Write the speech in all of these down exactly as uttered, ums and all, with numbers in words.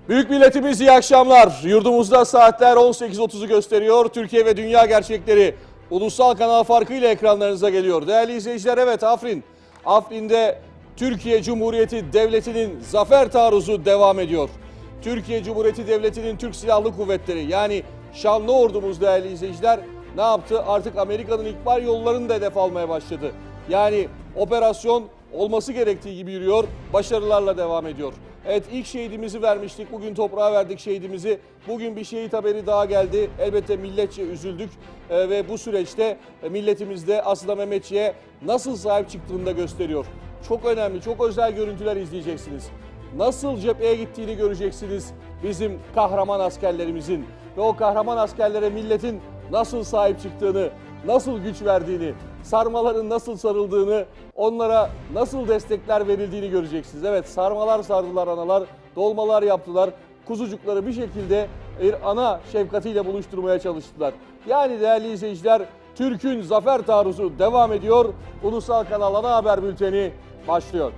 Büyük milletimiz iyi akşamlar. Yurdumuzda saatler on sekiz otuzu gösteriyor. Türkiye ve dünya gerçekleri ulusal kanal farkıyla ekranlarınıza geliyor. Değerli izleyiciler, evet Afrin. Afrin'de Türkiye Cumhuriyeti Devleti'nin zafer taarruzu devam ediyor. Türkiye Cumhuriyeti Devleti'nin Türk Silahlı Kuvvetleri yani şanlı ordumuz değerli izleyiciler ne yaptı? Artık Amerika'nın ihbar yollarını da hedef almaya başladı. Yani operasyon olması gerektiği gibi yürüyor, başarılarla devam ediyor. Evet, ilk şehidimizi vermiştik, bugün toprağa verdik şehidimizi. Bugün bir şehit haberi daha geldi. Elbette milletçe üzüldük ee, ve bu süreçte milletimiz de aslında Mehmetçiğe nasıl sahip çıktığını da gösteriyor. Çok önemli, çok özel görüntüler izleyeceksiniz. Nasıl cepheye gittiğini göreceksiniz bizim kahraman askerlerimizin. Ve o kahraman askerlere milletin nasıl sahip çıktığını, nasıl güç verdiğini, sarmaların nasıl sarıldığını, onlara nasıl destekler verildiğini göreceksiniz. Evet, sarmalar sardılar analar, dolmalar yaptılar, kuzucukları bir şekilde bir ana şefkatiyle buluşturmaya çalıştılar. Yani değerli izleyiciler, Türk'ün zafer taarruzu devam ediyor. Ulusal Kanal Ana Haber Bülteni başlıyor.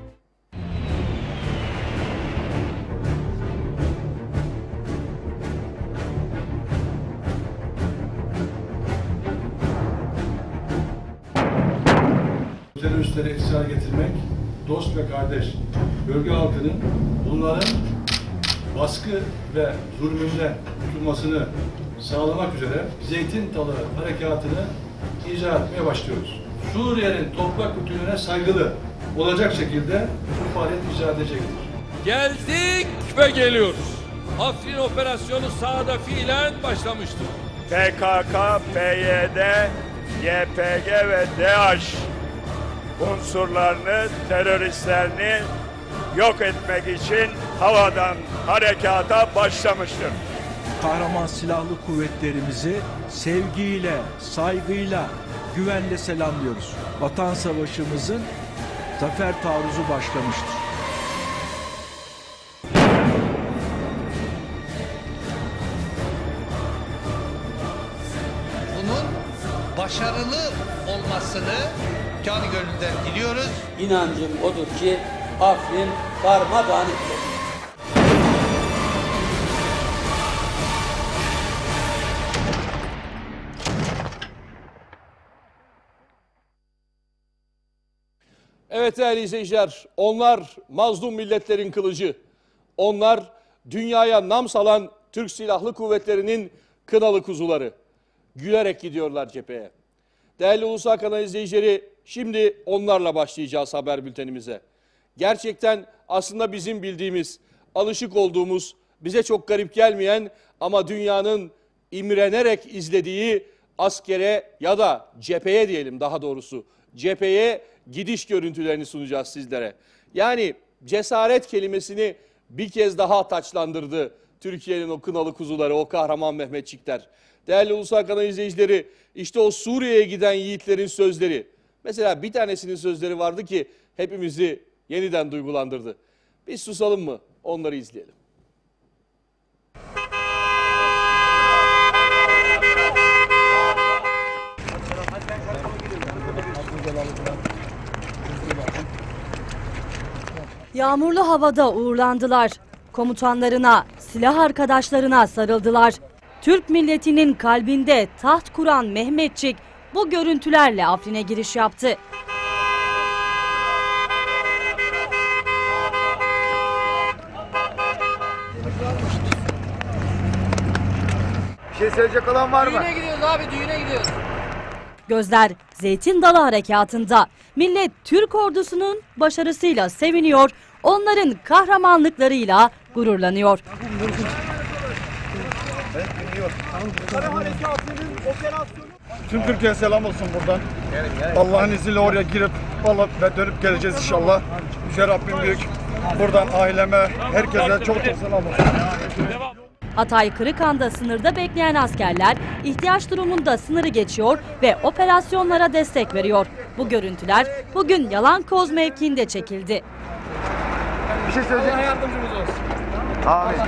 Teröristleri etkisiz hale getirmek, dost ve kardeş, bölge halkının bunların baskı ve zulmünden tutulmasını sağlamak üzere Zeytin Dalı harekatını icra etmeye başlıyoruz. Suriye'nin toprak bütünlüğüne saygılı olacak şekilde bu faaliyet icra edecektir. Geldik ve geliyoruz. Afrin operasyonu sahada fiilen başlamıştır. P K K, P Y D, Y P G ve DAEŞ unsurlarını, teröristlerini yok etmek için havadan harekata başlamıştır. Kahraman silahlı kuvvetlerimizi sevgiyle, saygıyla, güvenle selamlıyoruz. Vatan Savaşımızın zafer taarruzu başlamıştır. Bunun başarılı olmasını canı gönülden diliyoruz. İnancım odur ki Afrin darmadağın edilir. Evet değerli izleyiciler, onlar mazlum milletlerin kılıcı. Onlar dünyaya nam salan Türk Silahlı Kuvvetleri'nin kınalı kuzuları. Gülerek gidiyorlar cepheye. Değerli Ulusal Kanal izleyicileri, şimdi onlarla başlayacağız haber bültenimize. Gerçekten aslında bizim bildiğimiz, alışık olduğumuz, bize çok garip gelmeyen ama dünyanın imrenerek izlediği askere ya da cepheye diyelim daha doğrusu, cepheye gidiş görüntülerini sunacağız sizlere. Yani cesaret kelimesini bir kez daha taçlandırdı Türkiye'nin o kınalı kuzuları, o kahraman Mehmetçikler. Değerli Ulusal Kanal izleyicileri, işte o Suriye'ye giden yiğitlerin sözleri. Mesela bir tanesinin sözleri vardı ki hepimizi yeniden duygulandırdı. Biz susalım mı? Onları izleyelim. Yağmurlu havada uğurlandılar. Komutanlarına, silah arkadaşlarına sarıldılar. Türk milletinin kalbinde taht kuran Mehmetçik bu görüntülerle Afrin'e giriş yaptı. Bir şey söyleyecek olan var mı? Düğüne gidiyoruz abi, düğüne gidiyoruz. Gözler Zeytin Dalı harekatında. Millet Türk ordusunun başarısıyla seviniyor, onların kahramanlıklarıyla gururlanıyor. Tüm Türkiye'ye selam olsun buradan. Allah'ın izniyle oraya girip vallahi ve dönüp geleceğiz inşallah. Yüce Rabbim büyük. Buradan aileme, herkese çok çok selam olsun. Hatay Kırıkhan'da sınırda bekleyen askerler ihtiyaç durumunda sınırı geçiyor ve operasyonlara destek veriyor. Bu görüntüler bugün Yalankoz mevkiinde çekildi. Bir şey söyleyecek. Allah yardımcımız olsun. Amin.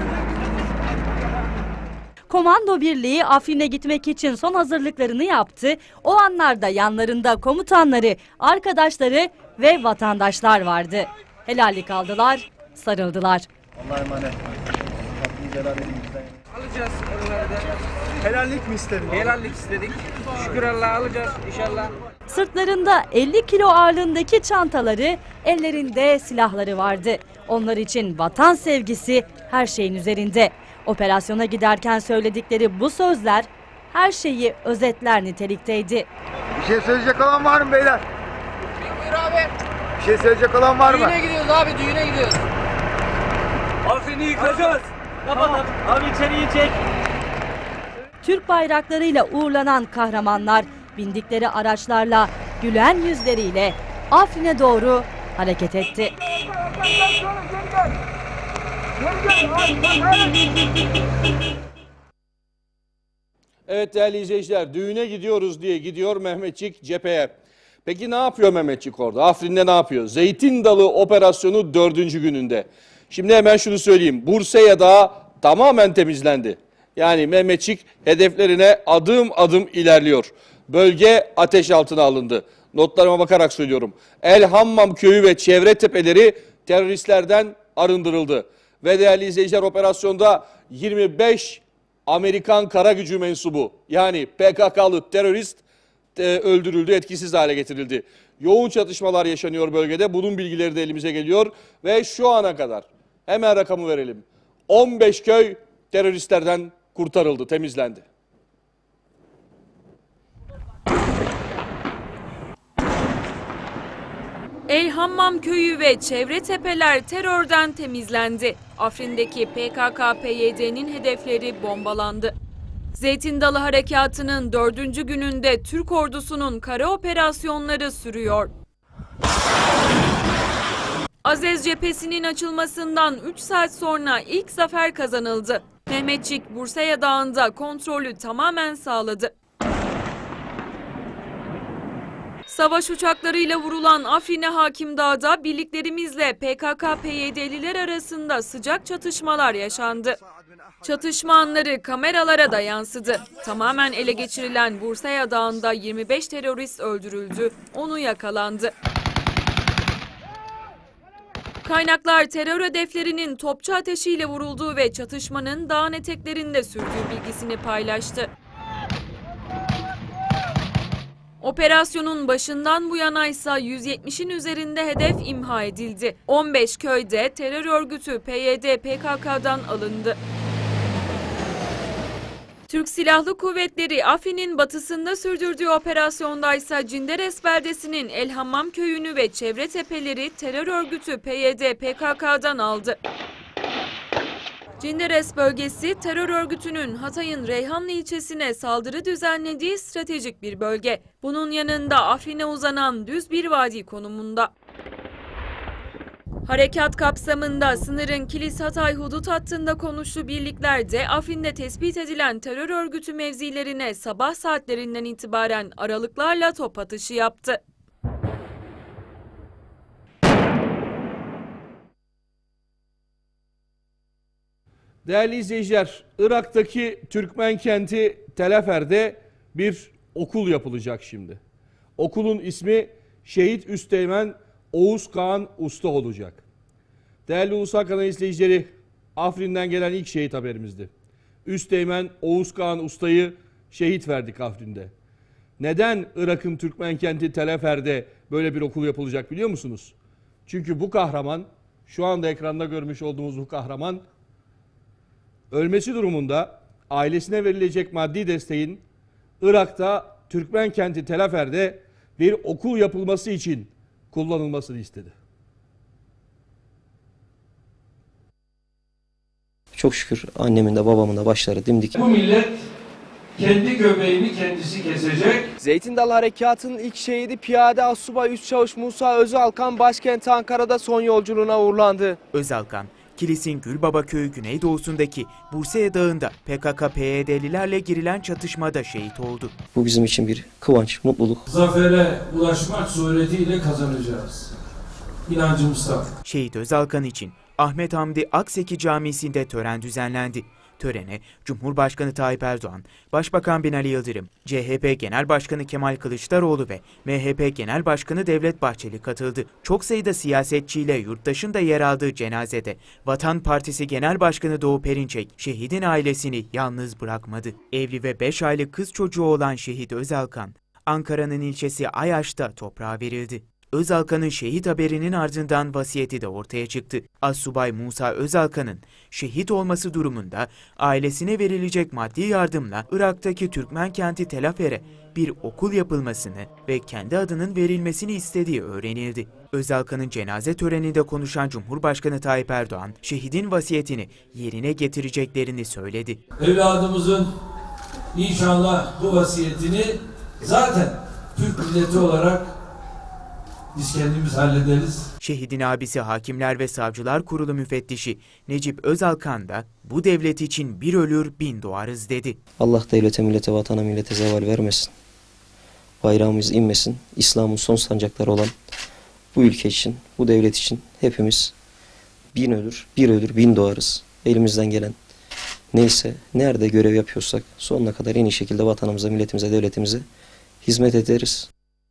Komando birliği Afrin'e gitmek için son hazırlıklarını yaptı. O anlarda yanlarında komutanları, arkadaşları ve vatandaşlar vardı. Helallik aldılar, sarıldılar. Allah'a emanet. Hakkınızı helal edin bizden. Alacağız onları da. Helallik mi istedik? Helallik istedik. Şükür Allah'a alacağız inşallah. Sırtlarında elli kilo ağırlığındaki çantaları, ellerinde silahları vardı. Onlar için vatan sevgisi her şeyin üzerinde. Operasyona giderken söyledikleri bu sözler her şeyi özetler nitelikteydi. Bir şey söyleyecek olan var mı beyler? Buyur abi. Bir şey söyleyecek olan var mı? Düğüne gidiyoruz abi, düğüne gidiyoruz. Afrin'i yıkacağız. Kapat. Abi içeriye çek. Türk bayraklarıyla uğurlanan kahramanlar bindikleri araçlarla gülen yüzleriyle Afrin'e doğru hareket etti. Evet değerli izleyiciler, düğüne gidiyoruz diye gidiyor Mehmetçik cepheye. Peki ne yapıyor Mehmetçik orada? Afrin'de ne yapıyor? Zeytin Dalı operasyonu dördüncü gününde. Şimdi hemen şunu söyleyeyim. Bursa'ya da tamamen temizlendi. Yani Mehmetçik hedeflerine adım adım ilerliyor. Bölge ateş altına alındı. Notlarıma bakarak söylüyorum. El Hammam köyü ve çevre tepeleri teröristlerden arındırıldı. Ve değerli izleyiciler, operasyonda yirmi beş Amerikan kara gücü mensubu, yani P K K'lı terörist e, öldürüldü, etkisiz hale getirildi. Yoğun çatışmalar yaşanıyor bölgede. Bunun bilgileri de elimize geliyor. Ve şu ana kadar hemen rakamı verelim. on beş köy teröristlerden kurtarıldı, temizlendi. El Hammam köyü ve çevre tepeler terörden temizlendi. Afrin'deki P K K P Y D'nin hedefleri bombalandı. Zeytin Dalı Harekatı'nın dördüncü gününde Türk ordusunun kara operasyonları sürüyor. Azez cephesinin açılmasından üç saat sonra ilk zafer kazanıldı. Mehmetçik Bursa'ya Dağı'nda kontrolü tamamen sağladı. Savaş uçaklarıyla vurulan Afrin'e hakim dağda birliklerimizle P K K P Y D'liler arasında sıcak çatışmalar yaşandı. Çatışma anları kameralara da yansıdı. Tamamen ele geçirilen Bursa'ya Dağı'nda yirmi beş terörist öldürüldü, onu yakalandı. Kaynaklar terör hedeflerinin topçu ateşiyle vurulduğu ve çatışmanın dağın eteklerinde sürdüğü bilgisini paylaştı. Operasyonun başından bu yana ise yüz yetmişin üzerinde hedef imha edildi. on beş köyde terör örgütü P Y D P K K'dan alındı. Türk Silahlı Kuvvetleri Afrin'in batısında sürdürdüğü operasyonda ise Cinderes beldesinin El Hammam köyünü ve çevre tepeleri terör örgütü P Y D P K K'dan aldı. Cinderes bölgesi terör örgütünün Hatay'ın Reyhanlı ilçesine saldırı düzenlediği stratejik bir bölge. Bunun yanında Afrin'e uzanan düz bir vadi konumunda. Harekat kapsamında sınırın Kilis-Hatay hudut hattında konuşlu birlikler de Afrin'de tespit edilen terör örgütü mevzilerine sabah saatlerinden itibaren aralıklarla top atışı yaptı. Değerli izleyiciler, Irak'taki Türkmen kenti Telefer'de bir okul yapılacak şimdi. Okulun ismi Şehit Üsteğmen Oğuz Kağan Usta olacak. Değerli Ulusal Kanal izleyicileri, Afrin'den gelen ilk şehit haberimizdi. Üsteğmen Oğuz Kağan Usta'yı şehit verdik Afrin'de. Neden Irak'ın Türkmen kenti Telefer'de böyle bir okul yapılacak biliyor musunuz? Çünkü bu kahraman, şu anda ekranda görmüş olduğumuz bu kahraman, ölmesi durumunda ailesine verilecek maddi desteğin Irak'ta Türkmen kenti Telefer'de bir okul yapılması için kullanılmasını istedi. Çok şükür annemin de babamın da başları dimdik. Bu millet kendi göbeğini kendisi kesecek. Zeytin Dalı Harekatı'nın ilk şehidi Piyade Assubay Üst Çavuş Musa Özalkan başkent Ankara'da son yolculuğuna uğurlandı. Özalkan, Kilis'in Gülbaba Köyü güneydoğusundaki Bursa'ya Dağı'nda P K K P Y D'lilerle girilen çatışmada şehit oldu. Bu bizim için bir kıvanç, mutluluk. Zafere ulaşmak suretiyle kazanacağız. İnancımız tam. Şehit Özalkan için Ahmet Hamdi Akseki Camisi'nde tören düzenlendi. Törene Cumhurbaşkanı Tayyip Erdoğan, Başbakan Binali Yıldırım, C H P Genel Başkanı Kemal Kılıçdaroğlu ve M H P Genel Başkanı Devlet Bahçeli katıldı. Çok sayıda siyasetçiyle yurttaşın da yer aldığı cenazede Vatan Partisi Genel Başkanı Doğu Perinçek, şehidin ailesini yalnız bırakmadı. Evli ve beş aylık kız çocuğu olan şehit Özalkan, Ankara'nın ilçesi Ayaş'ta toprağa verildi. Özalkan'ın şehit haberinin ardından vasiyeti de ortaya çıktı. Assubay Musa Özalkan'ın şehit olması durumunda ailesine verilecek maddi yardımla Irak'taki Türkmen kenti Tel Afer'e bir okul yapılmasını ve kendi adının verilmesini istediği öğrenildi. Özalkan'ın cenaze töreninde konuşan Cumhurbaşkanı Tayyip Erdoğan, şehidin vasiyetini yerine getireceklerini söyledi. Evladımızın inşallah bu vasiyetini zaten Türk milleti olarak biz kendimiz hallederiz. Şehidin abisi Hakimler ve Savcılar Kurulu müfettişi Necip Özalkan da bu devlet için bir ölür bin doğarız dedi. Allah devlete, millete, vatana, millete zeval vermesin. Bayrağımız inmesin. İslam'ın son sancakları olan bu ülke için, bu devlet için hepimiz bin ölür, bir ölür, bin doğarız. Elimizden gelen neyse, nerede görev yapıyorsak sonuna kadar en iyi şekilde vatanımıza, milletimize, devletimize hizmet ederiz.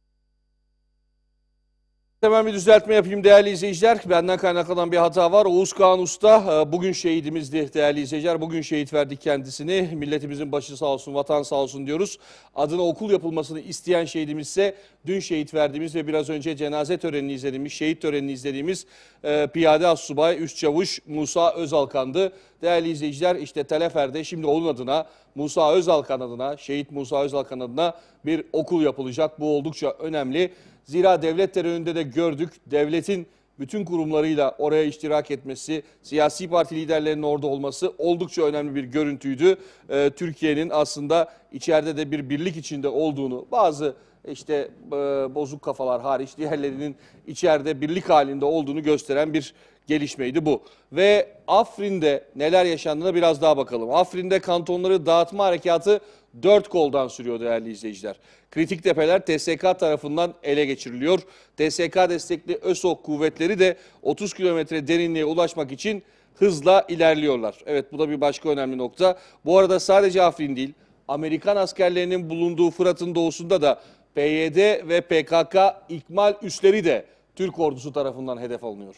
Hemen bir düzeltme yapayım değerli izleyiciler. Benden kaynaklanan bir hata var. Oğuz Kağan Usta bugün şehidimizdi değerli izleyiciler. Bugün şehit verdik kendisini. Milletimizin başı sağ olsun, vatan sağ olsun diyoruz. Adına okul yapılmasını isteyen şehidimiz ise dün şehit verdiğimiz ve biraz önce cenaze törenini izlediğimiz, şehit törenini izlediğimiz e, Piyade Assubay Üst Çavuş Musa Özalkan'dı. Değerli izleyiciler, işte Tel Afer'de şimdi onun adına, Musa Özalkan adına, şehit Musa Özalkan adına bir okul yapılacak. Bu oldukça önemli. Zira devlet teröründe de gördük, devletin bütün kurumlarıyla oraya iştirak etmesi, siyasi parti liderlerinin orada olması oldukça önemli bir görüntüydü. Ee, Türkiye'nin aslında içeride de bir birlik içinde olduğunu, bazı işte e, bozuk kafalar hariç diğerlerinin içeride birlik halinde olduğunu gösteren bir gelişmeydi bu. Ve Afrin'de neler yaşandığına biraz daha bakalım. Afrin'de kantonları dağıtma harekatı dört koldan sürüyor değerli izleyiciler. Kritik tepeler T S K tarafından ele geçiriliyor. T S K destekli ÖSOK kuvvetleri de otuz kilometre derinliğe ulaşmak için hızla ilerliyorlar. Evet, bu da bir başka önemli nokta. Bu arada sadece Afrin değil, Amerikan askerlerinin bulunduğu Fırat'ın doğusunda da P Y D ve P K K ikmal üsleri de Türk ordusu tarafından hedef alınıyor.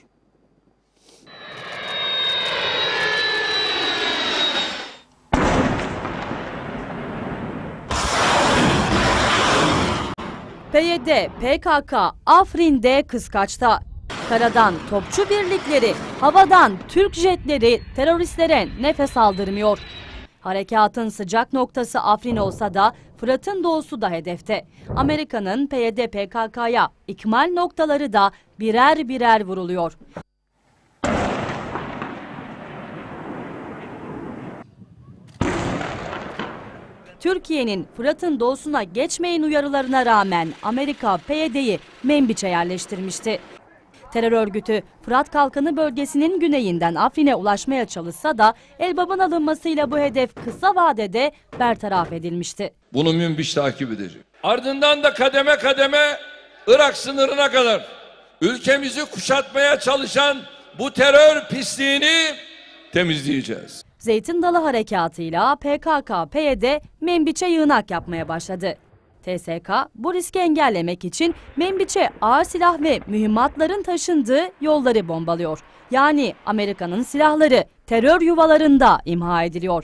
P Y D, P K K, Afrin'de kıskaçta. Karadan topçu birlikleri, havadan Türk jetleri teröristlere nefes aldırmıyor. Harekatın sıcak noktası Afrin olsa da Fırat'ın doğusu da hedefte. Amerika'nın P Y D P K K'ya ikmal noktaları da birer birer vuruluyor. Türkiye'nin Fırat'ın doğusuna geçmeyin uyarılarına rağmen Amerika P Y D'yi Menbiç'e yerleştirmişti. Terör örgütü Fırat Kalkanı bölgesinin güneyinden Afrin'e ulaşmaya çalışsa da Elbap'ın alınmasıyla bu hedef kısa vadede bertaraf edilmişti. Bunu Menbiç takip edecek. Ardından da kademe kademe Irak sınırına kadar ülkemizi kuşatmaya çalışan bu terör pisliğini temizleyeceğiz. Zeytin Dalı Harekatı'yla P K K P Y D Menbiç'e yığınak yapmaya başladı. T S K bu riski engellemek için Menbiç'e ağır silah ve mühimmatların taşındığı yolları bombalıyor. Yani Amerika'nın silahları terör yuvalarında imha ediliyor.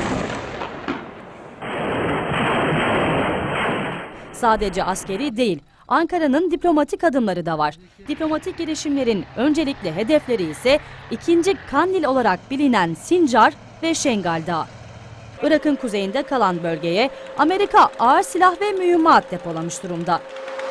Sadece askeri değil, Ankara'nın diplomatik adımları da var. Diplomatik girişimlerin öncelikli hedefleri ise ikinci Kandil olarak bilinen Sincar ve Şengal Dağı. Irak'ın kuzeyinde kalan bölgeye Amerika ağır silah ve mühimmat depolamış durumda.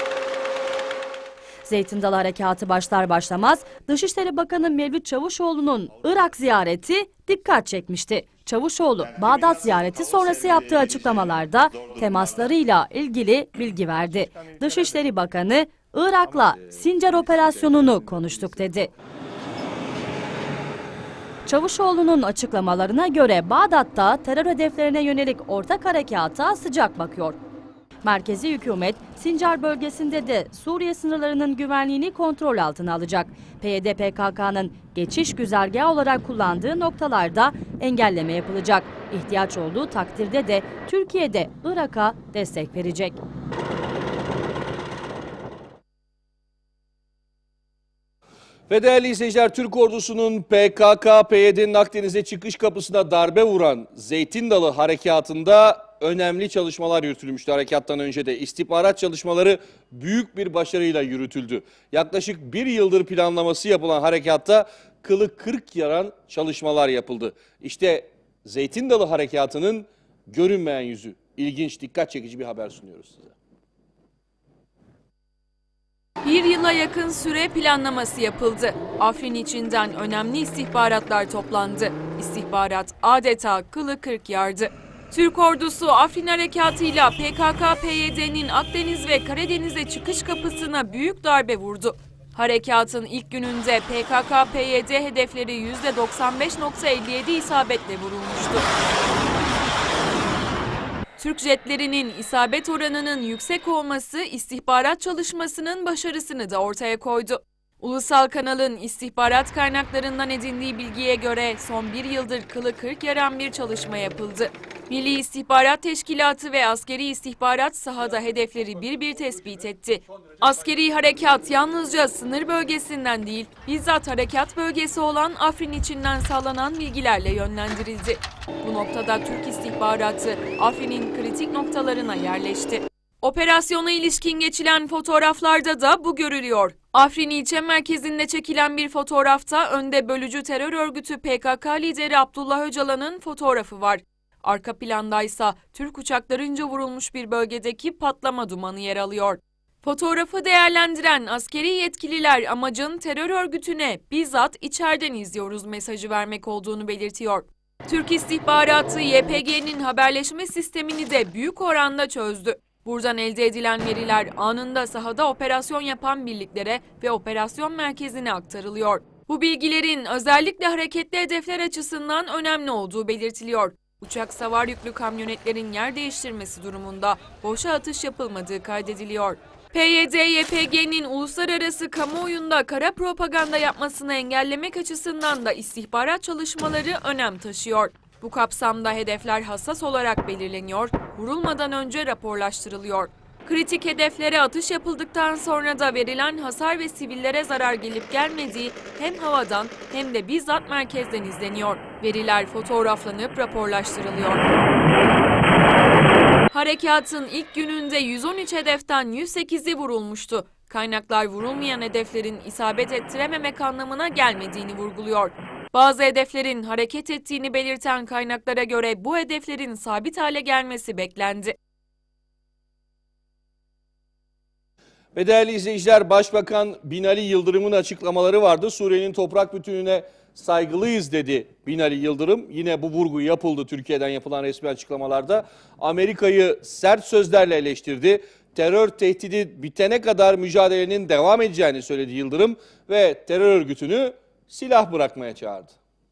Zeytin Dalı Harekatı başlar başlamaz Dışişleri Bakanı Mevlüt Çavuşoğlu'nun Irak ziyareti dikkat çekmişti. Çavuşoğlu, Bağdat ziyareti sonrası yaptığı açıklamalarda temaslarıyla ilgili bilgi verdi. Dışişleri Bakanı, Irak'la Sincar operasyonunu konuştuk dedi. Çavuşoğlu'nun açıklamalarına göre Bağdat'ta terör hedeflerine yönelik ortak harekata sıcak bakıyor. Merkezi hükümet Sincar bölgesinde de Suriye sınırlarının güvenliğini kontrol altına alacak. P Y D P K K'nın geçiş güzergahı olarak kullandığı noktalarda engelleme yapılacak. İhtiyaç olduğu takdirde de Türkiye'de Irak'a destek verecek. Ve değerli izleyiciler, Türk ordusunun P K K P Y D'nin Akdeniz'e çıkış kapısına darbe vuran Zeytin Dalı harekatında önemli çalışmalar yürütülmüştü. Harekattan önce de istihbarat çalışmaları büyük bir başarıyla yürütüldü. Yaklaşık bir yıldır planlaması yapılan harekatta kılı kırk yaran çalışmalar yapıldı. İşte Zeytin Dalı harekatının görünmeyen yüzü. İlginç, dikkat çekici bir haber sunuyoruz size. Bir yıla yakın süre planlaması yapıldı. Afrin içinden önemli istihbaratlar toplandı. İstihbarat adeta kılı kırk yardı. Türk ordusu Afrin harekatıyla P K K P Y D'nin Akdeniz ve Karadeniz'e çıkış kapısına büyük darbe vurdu. Harekatın ilk gününde P K K P Y D hedefleri yüzde doksan beş nokta elli yedi isabetle vurulmuştu. Türk jetlerinin isabet oranının yüksek olması istihbarat çalışmasının başarısını da ortaya koydu. Ulusal kanalın istihbarat kaynaklarından edindiği bilgiye göre son bir yıldır kılı kırk yaran bir çalışma yapıldı. Milli İstihbarat Teşkilatı ve askeri istihbarat sahada hedefleri bir bir tespit etti. Askeri harekat yalnızca sınır bölgesinden değil, bizzat harekat bölgesi olan Afrin içinden sağlanan bilgilerle yönlendirildi. Bu noktada Türk istihbaratı Afrin'in kritik noktalarına yerleşti. Operasyona ilişkin geçilen fotoğraflarda da bu görülüyor. Afrin ilçe merkezinde çekilen bir fotoğrafta önde bölücü terör örgütü P K K lideri Abdullah Öcalan'ın fotoğrafı var. Arka plandaysa Türk uçaklarınca vurulmuş bir bölgedeki patlama dumanı yer alıyor. Fotoğrafı değerlendiren askeri yetkililer amacın terör örgütüne bizzat içeriden izliyoruz mesajı vermek olduğunu belirtiyor. Türk istihbaratı Y P G'nin haberleşme sistemini de büyük oranda çözdü. Buradan elde edilen veriler anında sahada operasyon yapan birliklere ve operasyon merkezine aktarılıyor. Bu bilgilerin özellikle hareketli hedefler açısından önemli olduğu belirtiliyor. Uçak savar yüklü kamyonetlerin yer değiştirmesi durumunda boşa atış yapılmadığı kaydediliyor. P Y D Y P G'nin uluslararası kamuoyunda kara propaganda yapmasını engellemek açısından da istihbarat çalışmaları önem taşıyor. Bu kapsamda hedefler hassas olarak belirleniyor, vurulmadan önce raporlaştırılıyor. Kritik hedeflere atış yapıldıktan sonra da verilen hasar ve sivillere zarar gelip gelmediği hem havadan hem de bizzat merkezden izleniyor. Veriler fotoğraflanıp raporlaştırılıyor. Harekatın ilk gününde yüz on üç hedeften yüz sekizi vurulmuştu. Kaynaklar vurulmayan hedeflerin isabet ettirememek anlamına gelmediğini vurguluyor. Bazı hedeflerin hareket ettiğini belirten kaynaklara göre bu hedeflerin sabit hale gelmesi beklendi. Ve değerli izleyiciler, Başbakan Binali Yıldırım'ın açıklamaları vardı. Suriye'nin toprak bütünlüğüne saygılıyız dedi Binali Yıldırım. Yine bu vurgu yapıldı Türkiye'den yapılan resmi açıklamalarda. Amerika'yı sert sözlerle eleştirdi. Terör tehdidi bitene kadar mücadelenin devam edeceğini söyledi Yıldırım ve terör örgütünü silah bırakmaya çağırdı.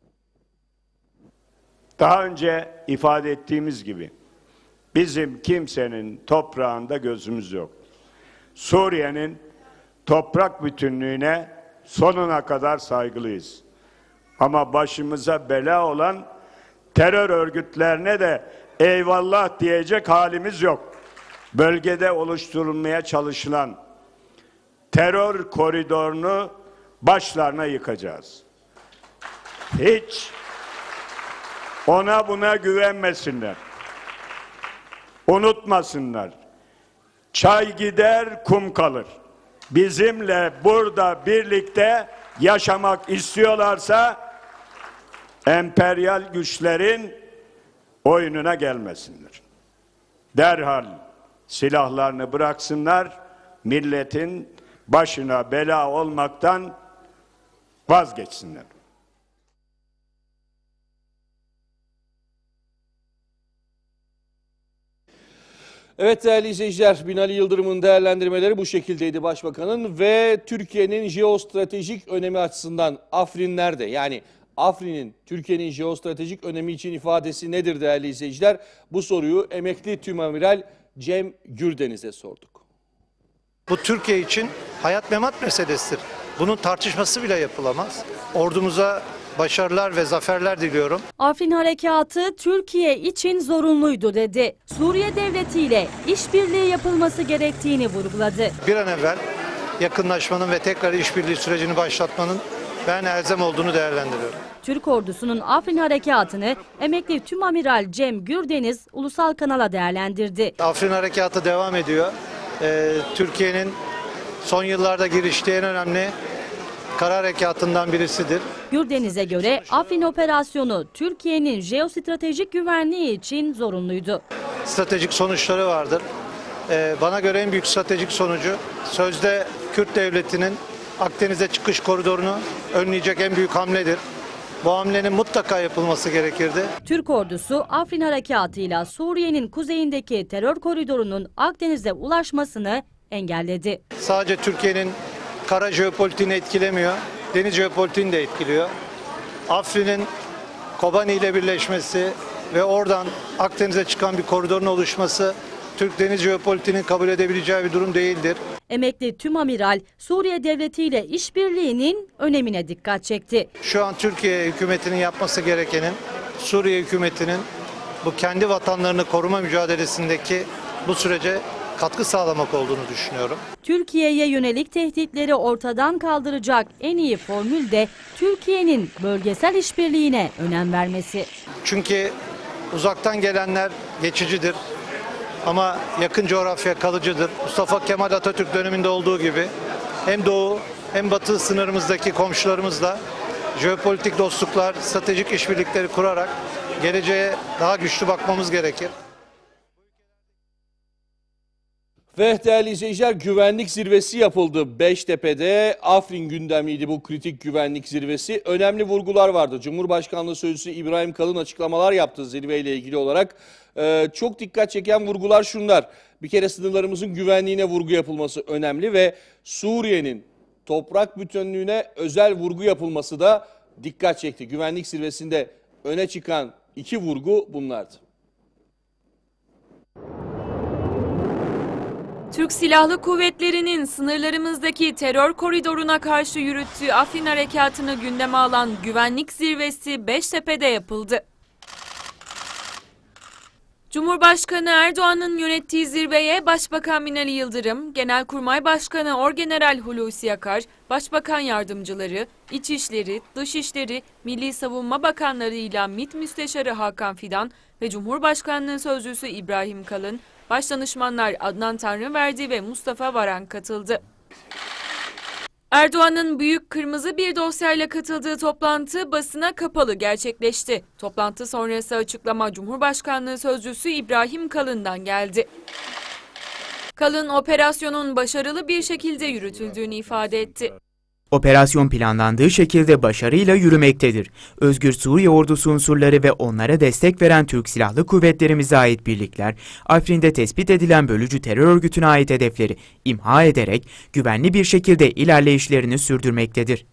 Daha önce ifade ettiğimiz gibi bizim kimsenin toprağında gözümüz yok. Suriye'nin toprak bütünlüğüne sonuna kadar saygılıyız. Ama başımıza bela olan terör örgütlerine de eyvallah diyecek halimiz yok. Bölgede oluşturulmaya çalışılan terör koridorunu başlarına yıkacağız. Hiç ona buna güvenmesinler. Unutmasınlar. Çay gider, kum kalır. Bizimle burada birlikte yaşamak istiyorlarsa emperyal güçlerin oyununa gelmesinler. Derhal silahlarını bıraksınlar, milletin başına bela olmaktan vazgeçsinler. Evet değerli izleyiciler, Binali Yıldırım'ın değerlendirmeleri bu şekildeydi Başbakanın ve Türkiye'nin jeostratejik önemi açısından Afrin nerede? Yani Afrin'in Türkiye'nin jeostratejik önemi için ifadesi nedir değerli izleyiciler? Bu soruyu emekli tümamiral Cem Gürdeniz'e sorduk. Bu Türkiye için hayat memat meselesidir. Bunun tartışması bile yapılamaz. Ordumuza başarılar ve zaferler diliyorum. Afrin Harekatı Türkiye için zorunluydu dedi. Suriye devletiyle işbirliği yapılması gerektiğini vurguladı. Bir an evvel yakınlaşmanın ve tekrar işbirliği sürecini başlatmanın ben elzem olduğunu değerlendiriyorum. Türk ordusunun Afrin Harekatı'nı emekli Tümamiral Cem Gürdeniz ulusal kanala değerlendirdi. Afrin Harekatı devam ediyor. Ee, Türkiye'nin son yıllarda giriştiği en önemli kara harekatından birisidir. Gürdeniz'e göre Afrin operasyonu Türkiye'nin jeostratejik güvenliği için zorunluydu. Stratejik sonuçları vardır. Ee, bana göre en büyük stratejik sonucu sözde Kürt devletinin Akdeniz'e çıkış koridorunu önleyecek en büyük hamledir. Bu hamlenin mutlaka yapılması gerekirdi. Türk ordusu Afrin Harekatı'yla Suriye'nin kuzeyindeki terör koridorunun Akdeniz'e ulaşmasını engelledi. Sadece Türkiye'nin kara jeopolitiğini etkilemiyor, deniz jeopolitiğini de etkiliyor. Afrin'in Kobani ile birleşmesi ve oradan Akdeniz'e çıkan bir koridorun oluşması Türk deniz jeopolitiğinin kabul edebileceği bir durum değildir. Emekli Tümamiral Suriye devletiyle işbirliğinin önemine dikkat çekti. Şu an Türkiye hükümetinin yapması gerekenin Suriye hükümetinin bu kendi vatanlarını koruma mücadelesindeki bu sürece katkı sağlamak olduğunu düşünüyorum. Türkiye'ye yönelik tehditleri ortadan kaldıracak en iyi formül de Türkiye'nin bölgesel işbirliğine önem vermesi. Çünkü uzaktan gelenler geçicidir ama yakın coğrafya kalıcıdır. Mustafa Kemal Atatürk döneminde olduğu gibi hem doğu hem batı sınırımızdaki komşularımızla jeopolitik dostluklar, stratejik işbirlikleri kurarak geleceğe daha güçlü bakmamız gerekir. Ve değerli izleyiciler, güvenlik zirvesi yapıldı Beştepe'de. Afrin gündemiydi bu kritik güvenlik zirvesi. Önemli vurgular vardı. Cumhurbaşkanlığı Sözcüsü İbrahim Kalın açıklamalar yaptı zirveyle ilgili olarak. Ee, çok dikkat çeken vurgular şunlar. Bir kere sınırlarımızın güvenliğine vurgu yapılması önemli ve Suriye'nin toprak bütünlüğüne özel vurgu yapılması da dikkat çekti. Güvenlik zirvesinde öne çıkan iki vurgu bunlardı. Türk Silahlı Kuvvetleri'nin sınırlarımızdaki terör koridoruna karşı yürüttüğü Afrin Harekatı'nı gündeme alan güvenlik zirvesi Beştepe'de yapıldı. Cumhurbaşkanı Erdoğan'ın yönettiği zirveye Başbakan Binali Yıldırım, Genelkurmay Başkanı Orgeneral Hulusi Akar, Başbakan Yardımcıları, İçişleri, Dışişleri, Milli Savunma Bakanlarıyla MİT Müsteşarı Hakan Fidan ve Cumhurbaşkanlığı Sözcüsü İbrahim Kalın, Başdanışmanlar Adnan Tanrıverdi ve Mustafa Varan katıldı. Erdoğan'ın büyük kırmızı bir dosyayla katıldığı toplantı basına kapalı gerçekleşti. Toplantı sonrası açıklama Cumhurbaşkanlığı Sözcüsü İbrahim Kalın'dan geldi. Kalın operasyonun başarılı bir şekilde yürütüldüğünü ifade etti. Operasyon planlandığı şekilde başarıyla yürümektedir. Özgür Suriye Ordusu unsurları ve onlara destek veren Türk Silahlı Kuvvetlerimize ait birlikler, Afrin'de tespit edilen bölücü terör örgütüne ait hedefleri imha ederek güvenli bir şekilde ilerleyişlerini sürdürmektedir.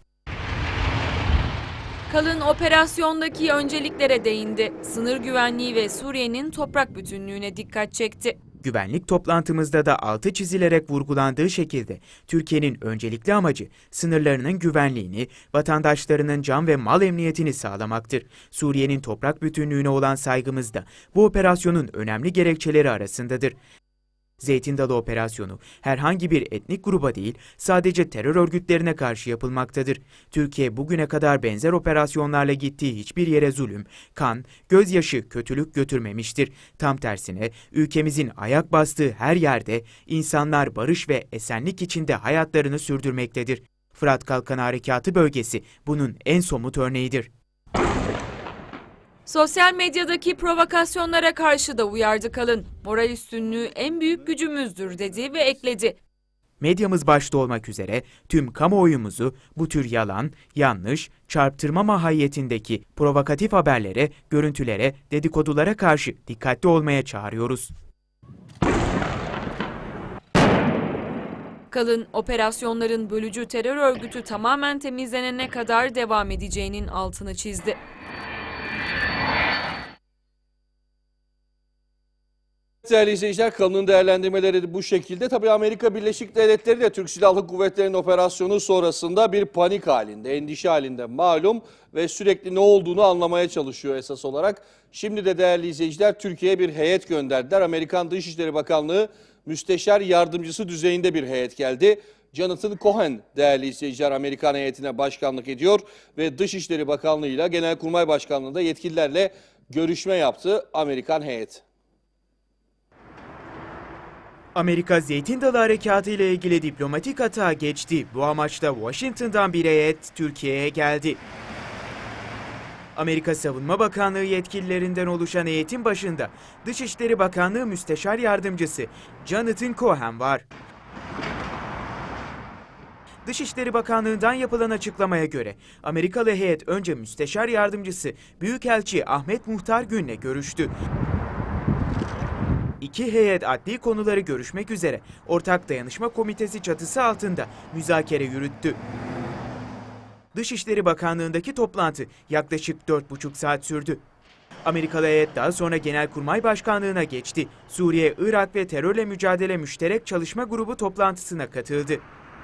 Kalın operasyondaki önceliklere değindi. Sınır güvenliği ve Suriye'nin toprak bütünlüğüne dikkat çekti. Güvenlik toplantımızda da altı çizilerek vurgulandığı şekilde Türkiye'nin öncelikli amacı sınırlarının güvenliğini, vatandaşlarının can ve mal emniyetini sağlamaktır. Suriye'nin toprak bütünlüğüne olan saygımız da bu operasyonun önemli gerekçeleri arasındadır. Zeytin Dalı operasyonu herhangi bir etnik gruba değil, sadece terör örgütlerine karşı yapılmaktadır. Türkiye bugüne kadar benzer operasyonlarla gittiği hiçbir yere zulüm, kan, gözyaşı, kötülük götürmemiştir. Tam tersine ülkemizin ayak bastığı her yerde insanlar barış ve esenlik içinde hayatlarını sürdürmektedir. Fırat Kalkanı Harekatı bölgesi bunun en somut örneğidir. Sosyal medyadaki provokasyonlara karşı da uyardı Kalın. Moral üstünlüğü en büyük gücümüzdür dedi ve ekledi. Medyamız başta olmak üzere tüm kamuoyumuzu bu tür yalan, yanlış, çarptırma mahiyetindeki provokatif haberlere, görüntülere, dedikodulara karşı dikkatli olmaya çağırıyoruz. Kalın, operasyonların bölücü terör örgütü tamamen temizlenene kadar devam edeceğinin altını çizdi. değerli izleyiciler, kanunun değerlendirmeleri de bu şekilde. Tabii Amerika Birleşik Devletleri de Türk Silahlı Kuvvetleri'nin operasyonu sonrasında bir panik halinde, endişe halinde malum ve sürekli ne olduğunu anlamaya çalışıyor esas olarak. Şimdi de değerli izleyiciler Türkiye'ye bir heyet gönderdiler. Amerikan Dışişleri Bakanlığı Müsteşar Yardımcısı düzeyinde bir heyet geldi. Jonathan Cohen değerli izleyiciler Amerikan heyetine başkanlık ediyor ve Dışişleri Bakanlığı ile Genelkurmay Başkanlığı'nda yetkililerle görüşme yaptı Amerikan heyet. Amerika Zeytin Dalı Harekatı ile ilgili diplomatik hata geçti. Bu amaçla Washington'dan bir heyet Türkiye'ye geldi. Amerika Savunma Bakanlığı yetkililerinden oluşan heyetin başında Dışişleri Bakanlığı Müsteşar Yardımcısı Jonathan Cohen var. Dışişleri Bakanlığı'ndan yapılan açıklamaya göre Amerikalı heyet önce Müsteşar Yardımcısı Büyükelçi Ahmet Muhtar Gün'le görüştü. İki heyet adli konuları görüşmek üzere Ortak Dayanışma Komitesi çatısı altında müzakere yürüttü. Dışişleri Bakanlığı'ndaki toplantı yaklaşık dört buçuk saat sürdü. Amerikalı heyet daha sonra Genelkurmay Başkanlığı'na geçti. Suriye, Irak ve terörle mücadele müşterek çalışma grubu toplantısına katıldı.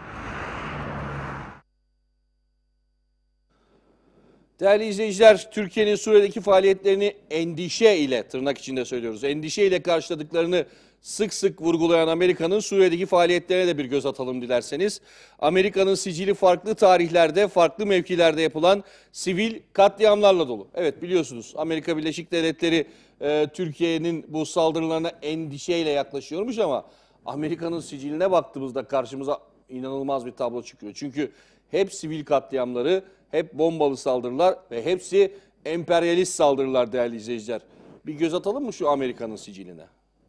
Değerli izleyiciler, Türkiye'nin Suriye'deki faaliyetlerini endişe ile, tırnak içinde söylüyoruz, endişe ile karşıladıklarını sık sık vurgulayan Amerika'nın Suriye'deki faaliyetlerine de bir göz atalım dilerseniz. Amerika'nın sicili farklı tarihlerde, farklı mevkilerde yapılan sivil katliamlarla dolu. Evet, biliyorsunuz Amerika Birleşik Devletleri e, Türkiye'nin bu saldırılarına endişeyle yaklaşıyormuş ama Amerika'nın siciline baktığımızda karşımıza inanılmaz bir tablo çıkıyor. Çünkü hep sivil katliamları, hep bombalı saldırılar ve hepsi emperyalist saldırılar değerli izleyiciler. Bir göz atalım mı şu Amerika'nın siciline?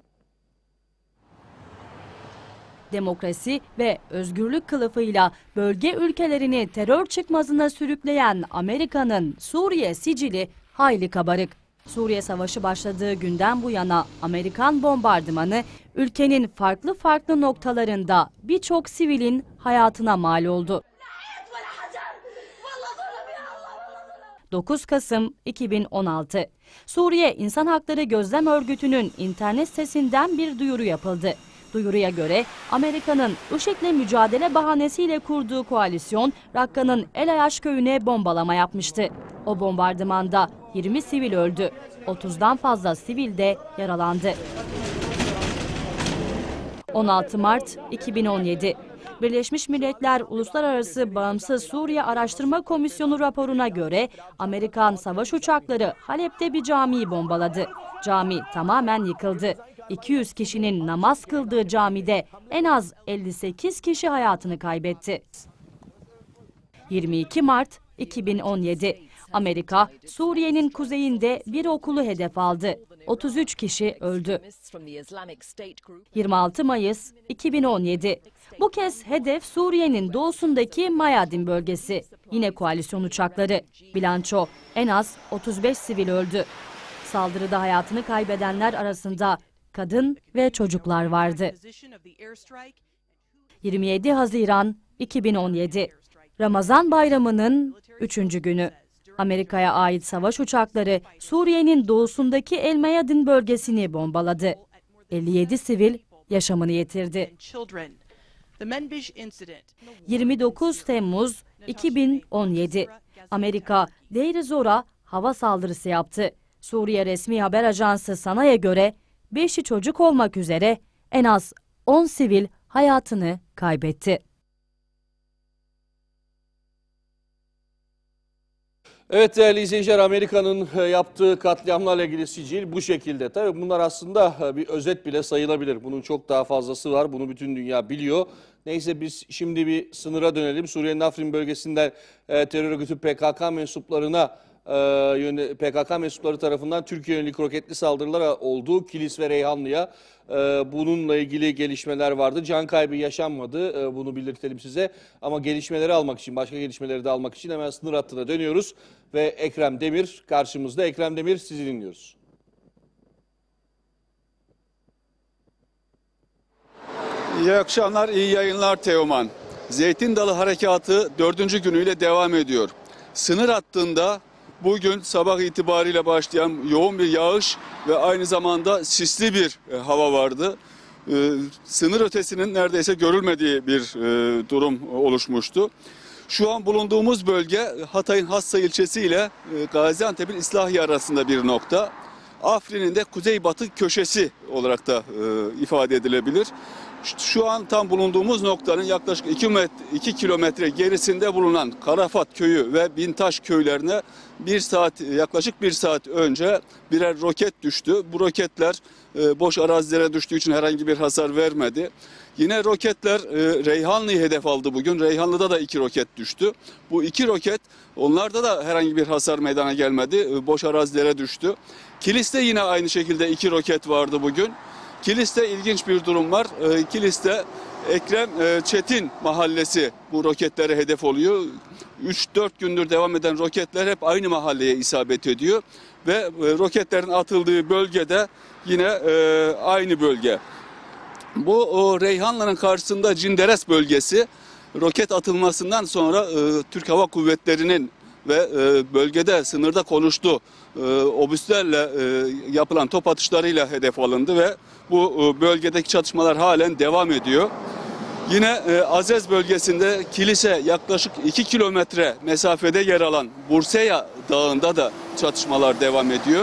Demokrasi ve özgürlük kılıfıyla bölge ülkelerini terör çıkmazına sürükleyen Amerika'nın Suriye sicili hayli kabarık. Suriye Savaşı başladığı günden bu yana Amerikan bombardımanı ülkenin farklı farklı noktalarında birçok sivilin hayatına mal oldu. dokuz Kasım iki bin on altı. Suriye İnsan Hakları Gözlem Örgütü'nün internet sitesinden bir duyuru yapıldı. Duyuruya göre Amerika'nın IŞİD'le mücadele bahanesiyle kurduğu koalisyon Rakka'nın El Ayaş köyüne bombalama yapmıştı. O bombardımanda yirmi sivil öldü. otuzdan fazla sivil de yaralandı. on altı Mart iki bin on yedi. Birleşmiş Milletler Uluslararası Bağımsız Suriye Araştırma Komisyonu raporuna göre Amerikan savaş uçakları Halep'te bir camiyi bombaladı. Cami tamamen yıkıldı. iki yüz kişinin namaz kıldığı camide en az elli sekiz kişi hayatını kaybetti. yirmi iki Mart iki bin on yedi. Amerika, Suriye'nin kuzeyinde bir okulu hedef aldı. otuz üç kişi öldü. yirmi altı Mayıs iki bin on yedi. Bu kez hedef Suriye'nin doğusundaki Mayadin bölgesi. Yine koalisyon uçakları. Bilanço en az otuz beş sivil öldü. Saldırıda hayatını kaybedenler arasında kadın ve çocuklar vardı. yirmi yedi Haziran iki bin on yedi. Ramazan bayramının üçüncü günü. Amerika'ya ait savaş uçakları Suriye'nin doğusundaki El Mayadin bölgesini bombaladı. elli yedi sivil yaşamını yitirdi. yirmi dokuz Temmuz iki bin on yedi. Amerika Deir Zor'a hava saldırısı yaptı. Suriye resmi haber ajansı Sana'ya göre beşi çocuk olmak üzere en az on sivil hayatını kaybetti. Evet değerli izleyiciler, Amerika'nın yaptığı katliamlarla ilgili sicil bu şekilde. Tabii bunlar aslında bir özet bile sayılabilir. Bunun çok daha fazlası var. Bunu bütün dünya biliyor. Neyse biz şimdi bir sınıra dönelim. Suriye'nin Afrin bölgesinden e, terör örgütü P K K mensuplarına e, P K K mensupları tarafından Türkiye yönelik roketli saldırılar olduğu Kilis ve Reyhanlı'ya e, bununla ilgili gelişmeler vardı. Can kaybı yaşanmadı. E, bunu belirtelim size. Ama gelişmeleri almak için, başka gelişmeleri de almak için hemen sınır hattına dönüyoruz. Ve Ekrem Demir karşımızda. Ekrem Demir, sizi dinliyoruz. İyi akşamlar, iyi yayınlar Teoman. Zeytin Dalı Harekatı dördüncü günüyle devam ediyor. Sınır hattında bugün sabah itibariyle başlayan yoğun bir yağış ve aynı zamanda sisli bir e, hava vardı. E, sınır ötesinin neredeyse görülmediği bir e, durum oluşmuştu. Şu an bulunduğumuz bölge Hatay'ın Hassa ilçesi ile e, Gaziantep'in İslahiye arasında bir nokta. Afrin'in de kuzeybatı köşesi olarak da e, ifade edilebilir. Şu an tam bulunduğumuz noktanın yaklaşık iki kilometre gerisinde bulunan Karafat köyü ve Bintaş köylerine bir saat yaklaşık bir saat önce birer roket düştü. Bu roketler e, boş arazilere düştüğü için herhangi bir hasar vermedi. Yine roketler e, Reyhanlı'yı hedef aldı bugün. Reyhanlı'da da iki roket düştü. Bu iki roket, onlarda da herhangi bir hasar meydana gelmedi. E, boş arazilere düştü. Kilis'te yine aynı şekilde iki roket vardı bugün. Kilis'te ilginç bir durum var. E, Kilis'te Ekrem e, Çetin mahallesi bu roketlere hedef oluyor. üç dört gündür devam eden roketler hep aynı mahalleye isabet ediyor. Ve e, roketlerin atıldığı bölgede yine e, aynı bölge. Bu o, Reyhanlı'nın karşısında Cinderes bölgesi. Roket atılmasından sonra e, Türk Hava Kuvvetleri'nin ve e, bölgede sınırda konuştu e, obüslerle e, yapılan top atışlarıyla hedef alındı ve bu e, bölgedeki çatışmalar halen devam ediyor. Yine e, Azez bölgesinde kilise yaklaşık iki kilometre mesafede yer alan Burseya Dağı'nda da çatışmalar devam ediyor.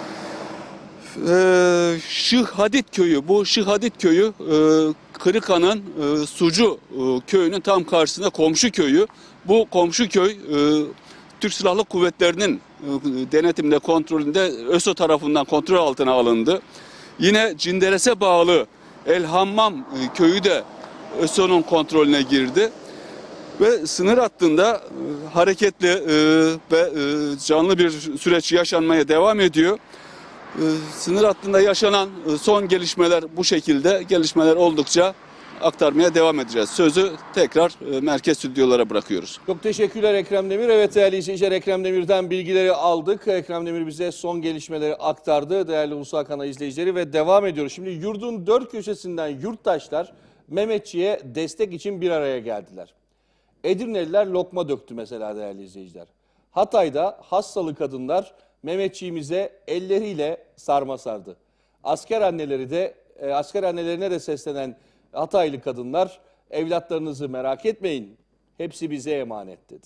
Ee, Şıhadit köyü, bu Şıhadit köyü e, Kırıkan'ın e, Sucu e, köyünün tam karşısında komşu köyü. Bu komşu köy e, Türk Silahlı Kuvvetleri'nin e, denetiminde, kontrolünde ÖSO tarafından kontrol altına alındı. Yine Cinderes'e bağlı El Hammam e, köyü de ÖSO'nun kontrolüne girdi. Ve sınır hattında e, hareketli e, ve e, canlı bir süreç yaşanmaya devam ediyor. Ee, sınır hattında yaşanan e, son gelişmeler bu şekilde. Gelişmeler oldukça aktarmaya devam edeceğiz. Sözü tekrar e, merkez stüdyolara bırakıyoruz. Çok teşekkürler Ekrem Demir. Evet değerli izleyiciler, Ekrem Demir'den bilgileri aldık. Ekrem Demir bize son gelişmeleri aktardı değerli Ulusal Kanal izleyicileri ve devam ediyoruz. Şimdi yurdun dört köşesinden yurttaşlar Mehmetçiğe destek için bir araya geldiler. Edirneliler lokma döktü mesela değerli izleyiciler. Hatay'da Hassalı kadınlar Mehmetçiğimize elleriyle sarma sardı. Asker anneleri de e, asker annelerine de seslenen Hataylı kadınlar, evlatlarınızı merak etmeyin, hepsi bize emanet dedi.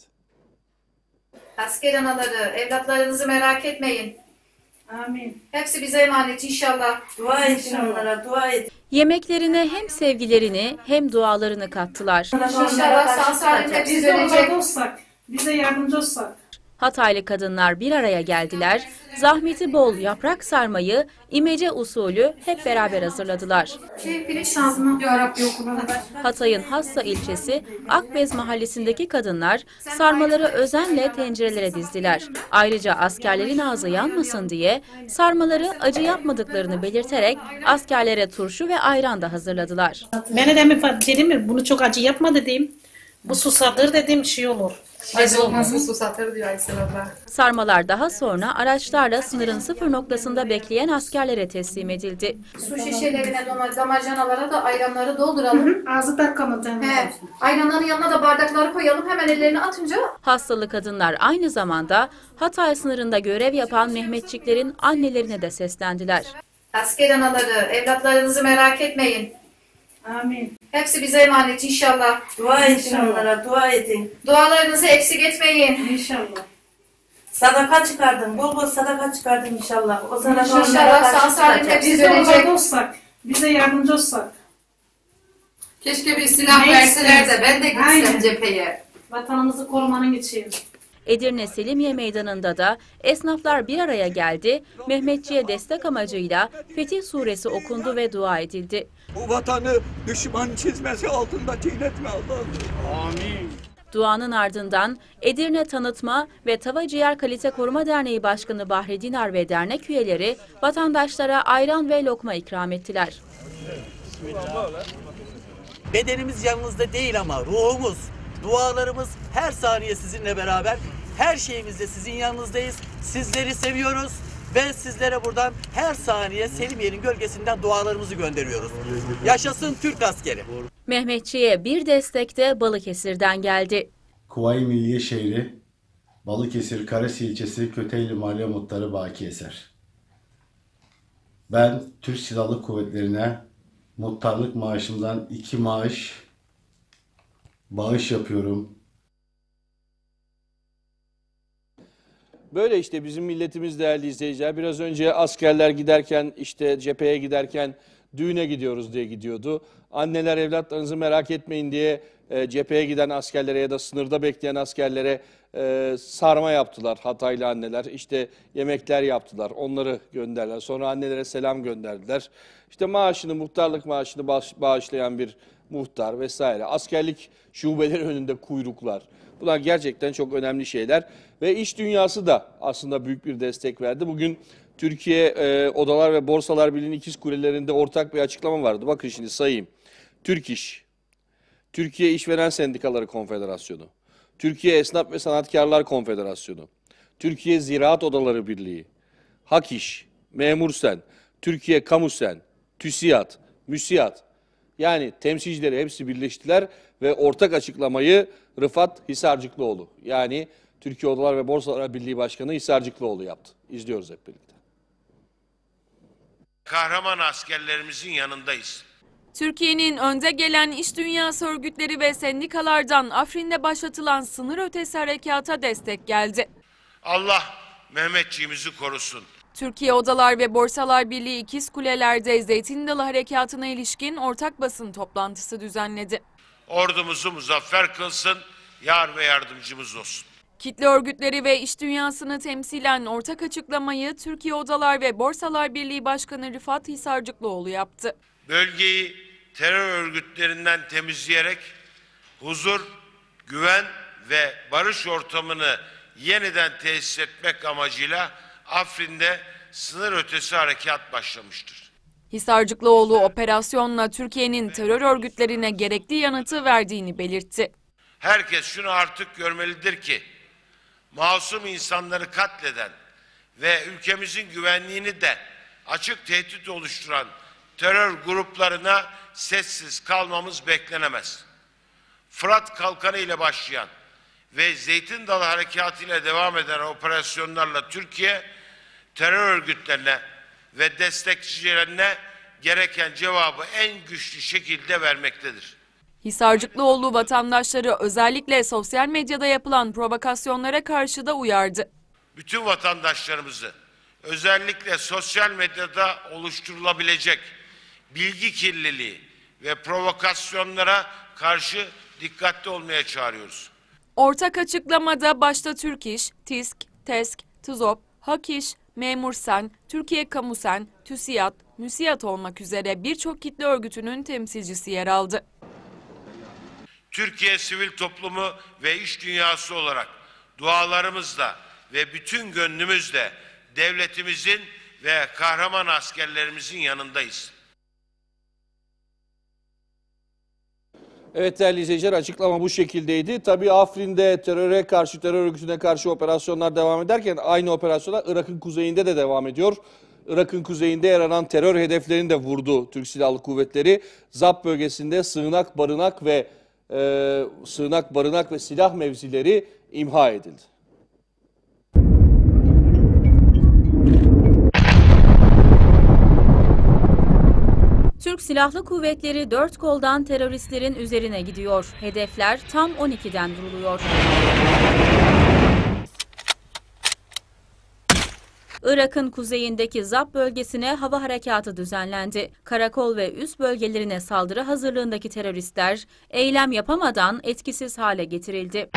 Asker anaları, evlatlarınızı merak etmeyin. Amin. Hepsi bize emanet inşallah. Dua edin onlara, dua edin. Yemeklerine hem sevgilerini hem dualarını kattılar. İnşallah sağ salim hepsi Biz de dönecek. orada olsak, bize yardımcı olsak. Hataylı kadınlar bir araya geldiler, zahmeti bol yaprak sarmayı imece usulü hep beraber hazırladılar. Şey, pirinç lazım. Ya Rabbi okula. Hatay'ın Hassa ilçesi Akbez mahallesindeki kadınlar sarmaları özenle tencerelere dizdiler. Ayrıca askerlerin ağzı yanmasın diye sarmaları acı yapmadıklarını belirterek askerlere turşu ve ayran da hazırladılar. Ben de demin dedim mi bunu çok acı yapma dedim. Bu susadır dedim şey olur. Acı olmaz mı susatır diyor Aysel abla. Sarmalar daha sonra araçlarla sınırın sıfır noktasında bekleyen askerlere teslim edildi. Su şişelerine, damacanalara da ayranları dolduralım. Hı hı, ağzı takamadan. He. Ayranların yanına da bardakları koyalım. Hemen ellerini atınca. Hastalı kadınlar aynı zamanda Hatay sınırında görev yapan Mehmetçiklerin annelerine de seslendiler. Asker anaları, evlatlarınızı merak etmeyin. Amin. Hepsi bize emanet inşallah. Dua edin onlara, dua edin. Dualarınızı eksik etmeyin. İnşallah. Sadaka çıkardın, bol bol sadaka çıkardın inşallah. O sadaka İnşallah sağ salim hepsi Biz de dönecek. orada olsak, bize yardımcı olsak. Keşke bir silah Ne verseler de ben de gitsem Aynen. cepheye. Vatanımızı korumanın için. Edirne Selimiye Meydanı'nda da esnaflar bir araya geldi, Mehmetçiğe destek amacıyla Fetih Suresi okundu ve dua edildi. Bu vatanı düşman çizmesi altında çiğnetme Allah'ım. Amin. Duanın ardından Edirne Tanıtma ve Tava Ciğer Kalite Koruma Derneği Başkanı Bahri Dinar ve dernek üyeleri vatandaşlara ayran ve lokma ikram ettiler. Bedenimiz yanınızda değil ama ruhumuz, dualarımız her saniye sizinle beraber. Her şeyimizde sizin yanınızdayız. Sizleri seviyoruz ve sizlere buradan her saniye Selimiye'nin gölgesinden dualarımızı gönderiyoruz. Yaşasın Türk askeri. Mehmetçiğe bir destek de Balıkesir'den geldi. Kuvayi Milliye Şehri, Balıkesir Karasi ilçesi Köteyli Mahalle Muhtarı Baki Eser. Ben Türk Silahlı Kuvvetleri'ne muhtarlık maaşımdan iki maaş bağış yapıyorum. Böyle işte bizim milletimiz değerli izleyiciler. Biraz önce askerler giderken işte cepheye giderken düğüne gidiyoruz diye gidiyordu. Anneler evlatlarınızı merak etmeyin diye e, cepheye giden askerlere ya da sınırda bekleyen askerlere e, sarma yaptılar Hataylı anneler. İşte yemekler yaptılar, onları gönderdiler. Sonra annelere selam gönderdiler. İşte maaşını, muhtarlık maaşını bağışlayan bir muhtar vesaire. Askerlik şubeleri önünde kuyruklar. Bunlar gerçekten çok önemli şeyler. Ve iş dünyası da aslında büyük bir destek verdi. Bugün Türkiye e, Odalar ve Borsalar Birliği'nin ikiz kulelerinde ortak bir açıklama vardı. Bakın şimdi sayayım. Türk İş, Türkiye İşveren Sendikaları Konfederasyonu, Türkiye Esnaf ve Sanatkarlar Konfederasyonu, Türkiye Ziraat Odaları Birliği, Hak İş, Memursen, Türkiye Kamusen, TÜSİAD, MÜSİAD. Yani temsilcileri hepsi birleştiler ve ortak açıklamayı Rıfat Hisarcıklıoğlu, yani Türkiye Odalar ve Borsalar Birliği Başkanı Hisarcıklıoğlu yaptı. İzliyoruz hep birlikte. Kahraman askerlerimizin yanındayız. Türkiye'nin önde gelen iş dünyası örgütleri ve sendikalardan Afrin'de başlatılan sınır ötesi harekata destek geldi. Allah Mehmetçiğimizi korusun. Türkiye Odalar ve Borsalar Birliği İkiz Kuleler'de Zeytin Dalı Harekatı'na ilişkin ortak basın toplantısı düzenledi. Ordumuzu muzaffer kılsın, yar ve yardımcımız olsun. Kitle örgütleri ve iş dünyasını temsilen ortak açıklamayı Türkiye Odalar ve Borsalar Birliği Başkanı Rıfat Hisarcıklıoğlu yaptı. Bölgeyi terör örgütlerinden temizleyerek huzur, güven ve barış ortamını yeniden tesis etmek amacıyla Afrin'de sınır ötesi harekat başlamıştır. Hisarcıklıoğlu operasyonla Türkiye'nin terör örgütlerine gerekli yanıtı verdiğini belirtti. Herkes şunu artık görmelidir ki masum insanları katleden ve ülkemizin güvenliğini de açık tehdit oluşturan terör gruplarına sessiz kalmamız beklenemez. Fırat Kalkanı ile başlayan ve Zeytin Dalı Harekatı ile devam eden operasyonlarla Türkiye terör örgütlerine ve destekçilerine gereken cevabı en güçlü şekilde vermektedir. Hisarcıklıoğlu vatandaşları özellikle sosyal medyada yapılan provokasyonlara karşı da uyardı. Bütün vatandaşlarımızı özellikle sosyal medyada oluşturulabilecek bilgi kirliliği ve provokasyonlara karşı dikkatli olmaya çağırıyoruz. Ortak açıklamada başta Türk İş, TİSK, TESK, TÜZOP, Hak İş, Memursen, Türkiye Kamusen, TÜSİAD, MÜSİAD olmak üzere birçok kitle örgütünün temsilcisi yer aldı. Türkiye sivil toplumu ve iş dünyası olarak dualarımızla ve bütün gönlümüzle devletimizin ve kahraman askerlerimizin yanındayız. Evet değerli izleyiciler, açıklama bu şekildeydi. Tabii Afrin'de teröre karşı, terör örgütüne karşı operasyonlar devam ederken aynı operasyonlar Irak'ın kuzeyinde de devam ediyor. Irak'ın kuzeyinde yer alan terör hedeflerini de vurdu Türk Silahlı Kuvvetleri. Zap bölgesinde sığınak, barınak ve e, sığınak, barınak ve silah mevzileri imha edildi. Türk Silahlı Kuvvetleri dört koldan teröristlerin üzerine gidiyor. Hedefler tam on ikiden vuruluyor. Irak'ın kuzeyindeki Zap bölgesine hava harekatı düzenlendi. Karakol ve üst bölgelerine saldırı hazırlığındaki teröristler eylem yapamadan etkisiz hale getirildi.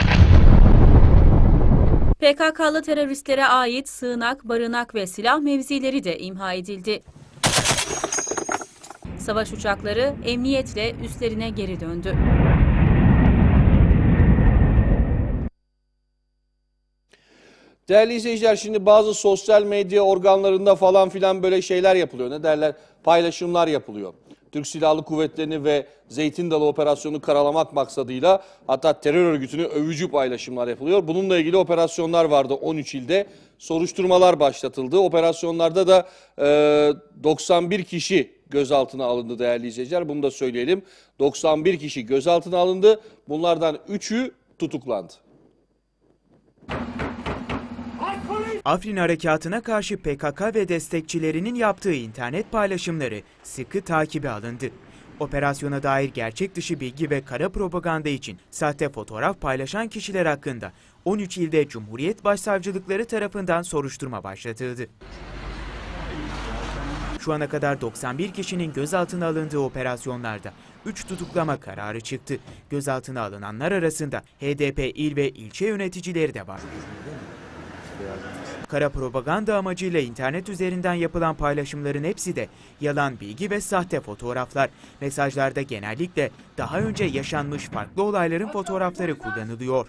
P K K'lı teröristlere ait sığınak, barınak ve silah mevzileri de imha edildi. Savaş uçakları emniyetle üslerine geri döndü. Değerli izleyiciler, şimdi bazı sosyal medya organlarında falan filan böyle şeyler yapılıyor. Ne derler? Paylaşımlar yapılıyor. Türk Silahlı Kuvvetleri'ni ve Zeytin Dalı operasyonu karalamak maksadıyla hatta terör örgütünü övücü paylaşımlar yapılıyor. Bununla ilgili operasyonlar vardı on üç ilde. Soruşturmalar başlatıldı. Operasyonlarda da e, doksan bir kişi gözaltına alındı değerli izleyiciler. Bunu da söyleyelim. doksan bir kişi gözaltına alındı. Bunlardan üçü tutuklandı. Polis! Afrin harekatına karşı P K K ve destekçilerinin yaptığı internet paylaşımları sıkı takibe alındı. Operasyona dair gerçek dışı bilgi ve kara propaganda için sahte fotoğraf paylaşan kişiler hakkında on üç ilde Cumhuriyet Başsavcılıkları tarafından soruşturma başlatıldı. Şu ana kadar doksan bir kişinin gözaltına alındığı operasyonlarda üç tutuklama kararı çıktı. Gözaltına alınanlar arasında H D P il ve ilçe yöneticileri de var. Kara propaganda amacıyla internet üzerinden yapılan paylaşımların hepsi de yalan bilgi ve sahte fotoğraflar. Mesajlarda genellikle daha önce yaşanmış farklı olayların fotoğrafları kullanılıyor.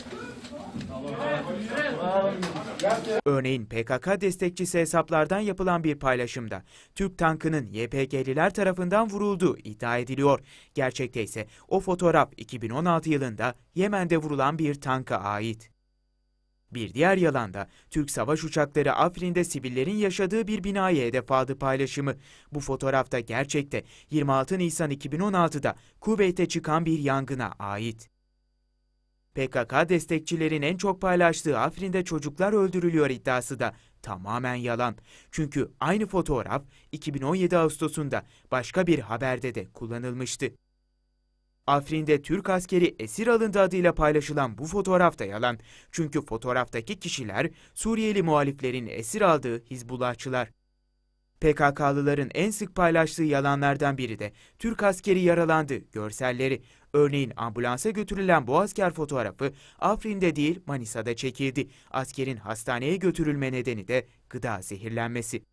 Örneğin P K K destekçisi hesaplardan yapılan bir paylaşımda Türk tankının Y P G'liler tarafından vurulduğu iddia ediliyor. Gerçekte ise o fotoğraf iki bin on altı yılında Yemen'de vurulan bir tanka ait. Bir diğer yalan da Türk savaş uçakları Afrin'de sivillerin yaşadığı bir binaya hedef aldı paylaşımı. Bu fotoğrafta gerçekte yirmi altı Nisan iki bin on altıda Kuveyt'te çıkan bir yangına ait. P K K destekçilerin en çok paylaştığı Afrin'de çocuklar öldürülüyor iddiası da tamamen yalan. Çünkü aynı fotoğraf iki bin on yedi Ağustos'unda başka bir haberde de kullanılmıştı. Afrin'de Türk askeri esir alındı adıyla paylaşılan bu fotoğraf da yalan. Çünkü fotoğraftaki kişiler Suriyeli muhaliflerin esir aldığı Hizbullahçılar. P K K'lıların en sık paylaştığı yalanlardan biri de Türk askeri yaralandı görselleri. Örneğin ambulansa götürülen bu asker fotoğrafı Afrin'de değil Manisa'da çekildi. Askerin hastaneye götürülme nedeni de gıda zehirlenmesi.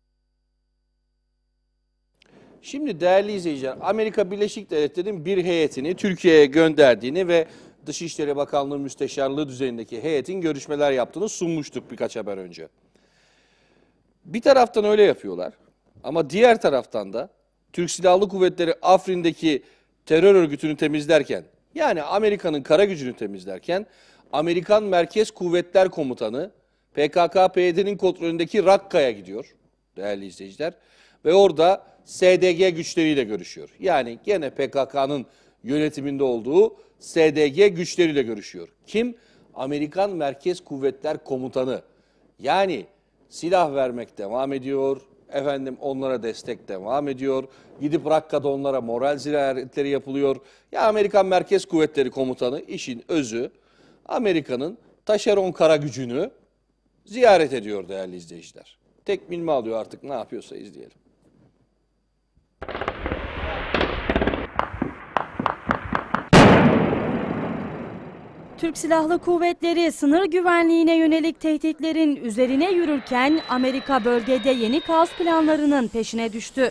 Şimdi değerli izleyiciler, Amerika Birleşik Devletleri'nin bir heyetini Türkiye'ye gönderdiğini ve Dışişleri Bakanlığı Müsteşarlığı düzeyindeki heyetin görüşmeler yaptığını sunmuştuk birkaç haber önce. Bir taraftan öyle yapıyorlar ama diğer taraftan da Türk Silahlı Kuvvetleri Afrin'deki terör örgütünü temizlerken, yani Amerika'nın kara gücünü temizlerken, Amerikan Merkez Kuvvetler Komutanı P K K P Y D'nin kontrolündeki Rakka'ya gidiyor değerli izleyiciler ve orada S D G güçleriyle görüşüyor. Yani gene P K K'nın yönetiminde olduğu S D G güçleriyle görüşüyor. Kim? Amerikan Merkez Kuvvetler Komutanı. Yani silah vermek devam ediyor, efendim onlara destek devam ediyor, gidip Rakka'da onlara moral ziyaretleri yapılıyor. Ya Amerikan Merkez Kuvvetleri Komutanı işin özü Amerika'nın taşeron kara gücünü ziyaret ediyor değerli izleyiciler. Tekmil mi alıyor artık, ne yapıyorsa izleyelim. Türk Silahlı Kuvvetleri sınır güvenliğine yönelik tehditlerin üzerine yürürken Amerika bölgede yeni kaos planlarının peşine düştü.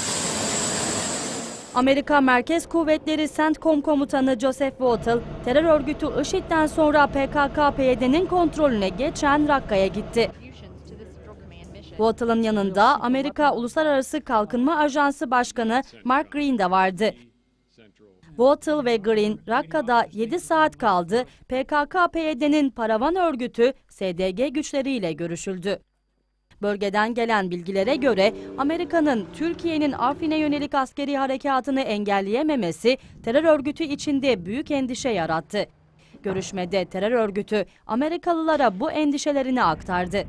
Amerika Merkez Kuvvetleri CENTCOM Komutanı Joseph Votel, terör örgütü IŞİD'den sonra P K K P Y D'nin kontrolüne geçen Rakka'ya gitti. Votel'ın yanında Amerika Uluslararası Kalkınma Ajansı Başkanı Mark Green de vardı. Votel ve Green, Rakka'da yedi saat kaldı, P K K P Y D'nin paravan örgütü S D G güçleriyle görüşüldü. Bölgeden gelen bilgilere göre Amerika'nın Türkiye'nin Afrin'e yönelik askeri harekatını engelleyememesi terör örgütü içinde büyük endişe yarattı. Görüşmede terör örgütü Amerikalılara bu endişelerini aktardı.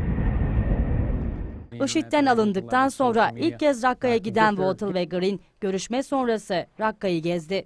IŞİD'den alındıktan sonra ilk kez Rakka'ya giden Votel ve Green, görüşme sonrası Rakka'yı gezdi.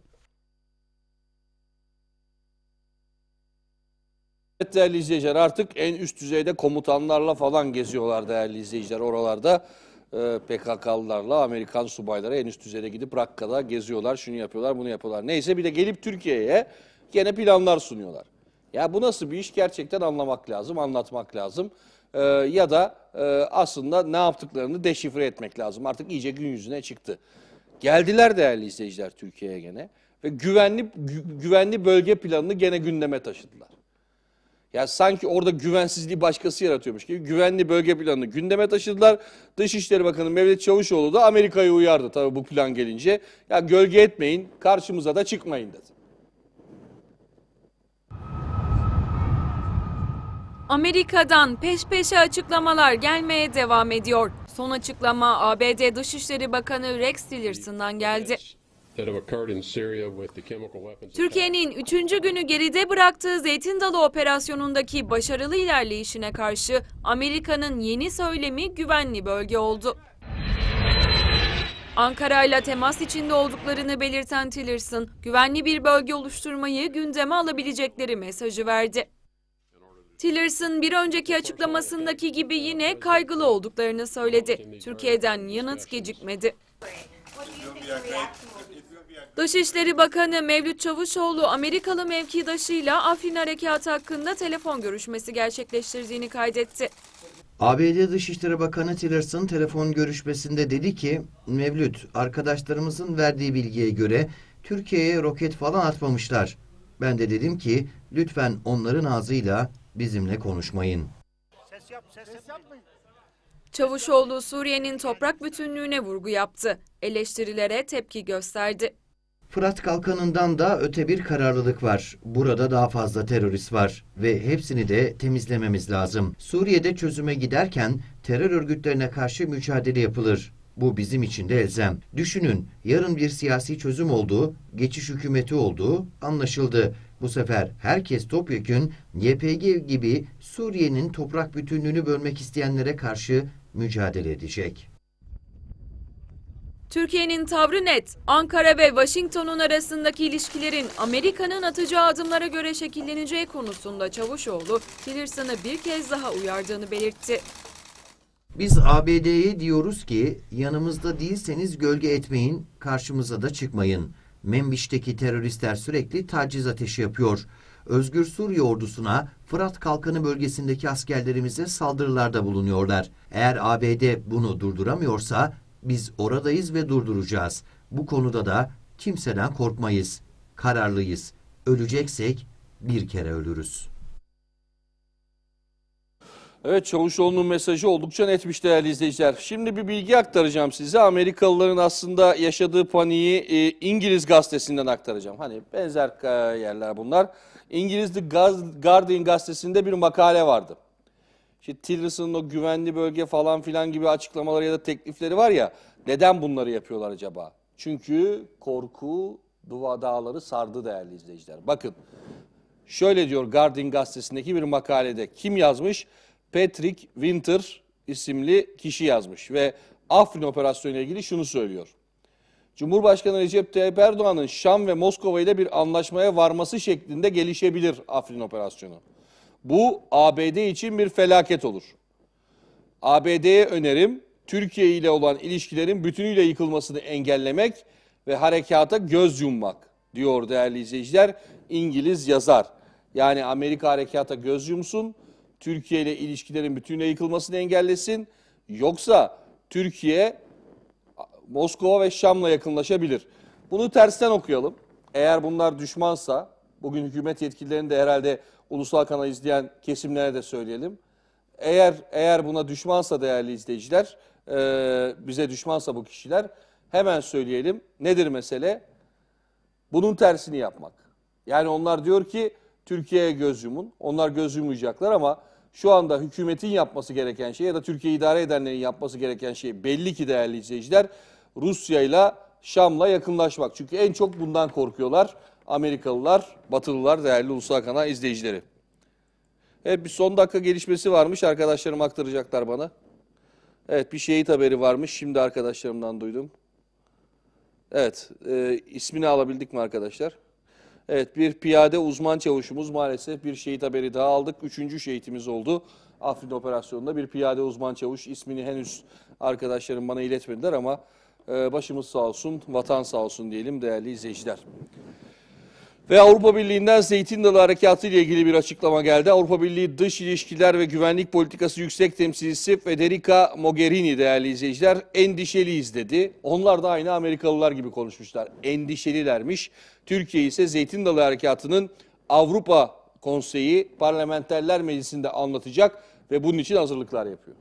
Evet değerli izleyiciler, artık en üst düzeyde komutanlarla falan geziyorlar değerli izleyiciler oralarda. Ee, P K K'lılarla Amerikan subayları en üst düzeyde gidip Rakka'da geziyorlar, şunu yapıyorlar, bunu yapıyorlar. Neyse, bir de gelip Türkiye'ye gene planlar sunuyorlar. Ya bu nasıl bir iş, gerçekten anlamak lazım, anlatmak lazım. Ee, ya da e, aslında ne yaptıklarını deşifre etmek lazım. Artık iyice gün yüzüne çıktı. Geldiler değerli izleyiciler Türkiye'ye gene ve güvenli gü, güvenli bölge planını gene gündeme taşıdılar. Ya sanki orada güvensizliği başkası yaratıyormuş gibi güvenli bölge planını gündeme taşıdılar. Dışişleri Bakanı Mevlüt Çavuşoğlu da Amerika'yı uyardı tabii bu plan gelince. Ya gölge etmeyin, karşımıza da çıkmayın dedi. Amerika'dan peş peşe açıklamalar gelmeye devam ediyor. Son açıklama A B D Dışişleri Bakanı Rex Tillerson'dan geldi. Türkiye'nin üçüncü günü geride bıraktığı Zeytin Dalı operasyonundaki başarılı ilerleyişine karşı Amerika'nın yeni söylemi güvenli bölge oldu. Ankara ile temas içinde olduklarını belirten Tillerson, güvenli bir bölge oluşturmayı gündeme alabilecekleri mesajı verdi. Tillerson bir önceki açıklamasındaki gibi yine kaygılı olduklarını söyledi. Türkiye'den yanıt gecikmedi. Dışişleri Bakanı Mevlüt Çavuşoğlu, Amerikalı mevkidaşıyla Afrin Harekatı hakkında telefon görüşmesi gerçekleştirdiğini kaydetti. A B D Dışişleri Bakanı Tillerson telefon görüşmesinde dedi ki, Mevlüt, arkadaşlarımızın verdiği bilgiye göre Türkiye'ye roket falan atmamışlar. Ben de dedim ki, lütfen onların ağzıyla bizimle konuşmayın. Ses yap, ses yapmayın. Çavuşoğlu, Suriye'nin toprak bütünlüğüne vurgu yaptı. Eleştirilere tepki gösterdi. Fırat Kalkanı'ndan da öte bir kararlılık var. Burada daha fazla terörist var ve hepsini de temizlememiz lazım. Suriye'de çözüme giderken terör örgütlerine karşı mücadele yapılır. Bu bizim için de elzem. Düşünün, yarın bir siyasi çözüm olduğu, geçiş hükümeti olduğu anlaşıldı. Bu sefer herkes topyekün Y P G gibi Suriye'nin toprak bütünlüğünü bölmek isteyenlere karşı mücadele edecek. Türkiye'nin tavrı net. Ankara ve Washington'un arasındaki ilişkilerin Amerika'nın atacağı adımlara göre şekilleneceği konusunda Çavuşoğlu, Tillerson'ı bir kez daha uyardığını belirtti. Biz A B D'ye diyoruz ki, yanımızda değilseniz gölge etmeyin, karşımıza da çıkmayın. Menbiş'teki teröristler sürekli taciz ateşi yapıyor. Özgür Suriye ordusuna, Fırat Kalkanı bölgesindeki askerlerimize saldırılarda bulunuyorlar. Eğer A B D bunu durduramıyorsa biz oradayız ve durduracağız. Bu konuda da kimseden korkmayız. Kararlıyız. Öleceksek bir kere ölürüz. Evet, Çavuşoğlu'nun mesajı oldukça netmiş değerli izleyiciler. Şimdi bir bilgi aktaracağım size. Amerikalıların aslında yaşadığı paniği e, İngiliz gazetesinden aktaracağım. Hani benzer e, yerler bunlar. İngiliz The Guardian gazetesinde bir makale vardı. İşte Tillerson'un o güvenli bölge falan filan gibi açıklamaları ya da teklifleri var ya, neden bunları yapıyorlar acaba? Çünkü korku Duva Dağları sardı değerli izleyiciler. Bakın, şöyle diyor Guardian gazetesindeki bir makalede. Kim yazmış? Patrick Winter isimli kişi yazmış ve Afrin operasyonu ile ilgili şunu söylüyor. Cumhurbaşkanı Recep Tayyip Erdoğan'ın Şam ve Moskova ile bir anlaşmaya varması şeklinde gelişebilir Afrin operasyonu. Bu A B D için bir felaket olur. A B D'ye önerim Türkiye ile olan ilişkilerin bütünüyle yıkılmasını engellemek ve harekata göz yummak diyor değerli izleyiciler İngiliz yazar. Yani Amerika harekata göz yumsun, Türkiye ile ilişkilerin bütünüyle yıkılmasını engellesin. Yoksa Türkiye Moskova ve Şam'la yakınlaşabilir. Bunu tersten okuyalım. Eğer bunlar düşmansa, bugün hükümet yetkililerini de herhalde ulusal kanal izleyen kesimlere de söyleyelim. Eğer eğer buna düşmansa değerli izleyiciler, e, bize düşmansa bu kişiler, hemen söyleyelim. Nedir mesele? Bunun tersini yapmak. Yani onlar diyor ki Türkiye'ye göz yumun. Onlar göz yumayacaklar ama şu anda hükümetin yapması gereken şey ya da Türkiye'yi idare edenlerin yapması gereken şey belli ki değerli izleyiciler, Rusya'yla Şam'la yakınlaşmak. Çünkü en çok bundan korkuyorlar Amerikalılar, Batılılar, değerli ulusal kanal izleyicileri. Evet, bir son dakika gelişmesi varmış, arkadaşlarım aktaracaklar bana. Evet, bir şehit haberi varmış, şimdi arkadaşlarımdan duydum. Evet, e, ismini alabildik mi arkadaşlar? Evet, bir piyade uzman çavuşumuz, maalesef bir şehit haberi daha aldık. Üçüncü şehitimiz oldu. Afrin operasyonunda bir piyade uzman çavuş, ismini henüz arkadaşlarım bana iletmediler ama e, başımız sağ olsun, vatan sağ olsun diyelim değerli izleyiciler. Ve Avrupa Birliği'nden Zeytin Dalı Harekatı ile ilgili bir açıklama geldi. Avrupa Birliği Dış İlişkiler ve Güvenlik Politikası Yüksek Temsilcisi Federica Mogherini değerli izleyiciler endişeliyiz dedi. Onlar da aynı Amerikalılar gibi konuşmuşlar. Endişelilermiş. Türkiye ise Zeytin Dalı Harekatı'nın Avrupa Konseyi Parlamenterler Meclisi'nde anlatacak ve bunun için hazırlıklar yapıyor.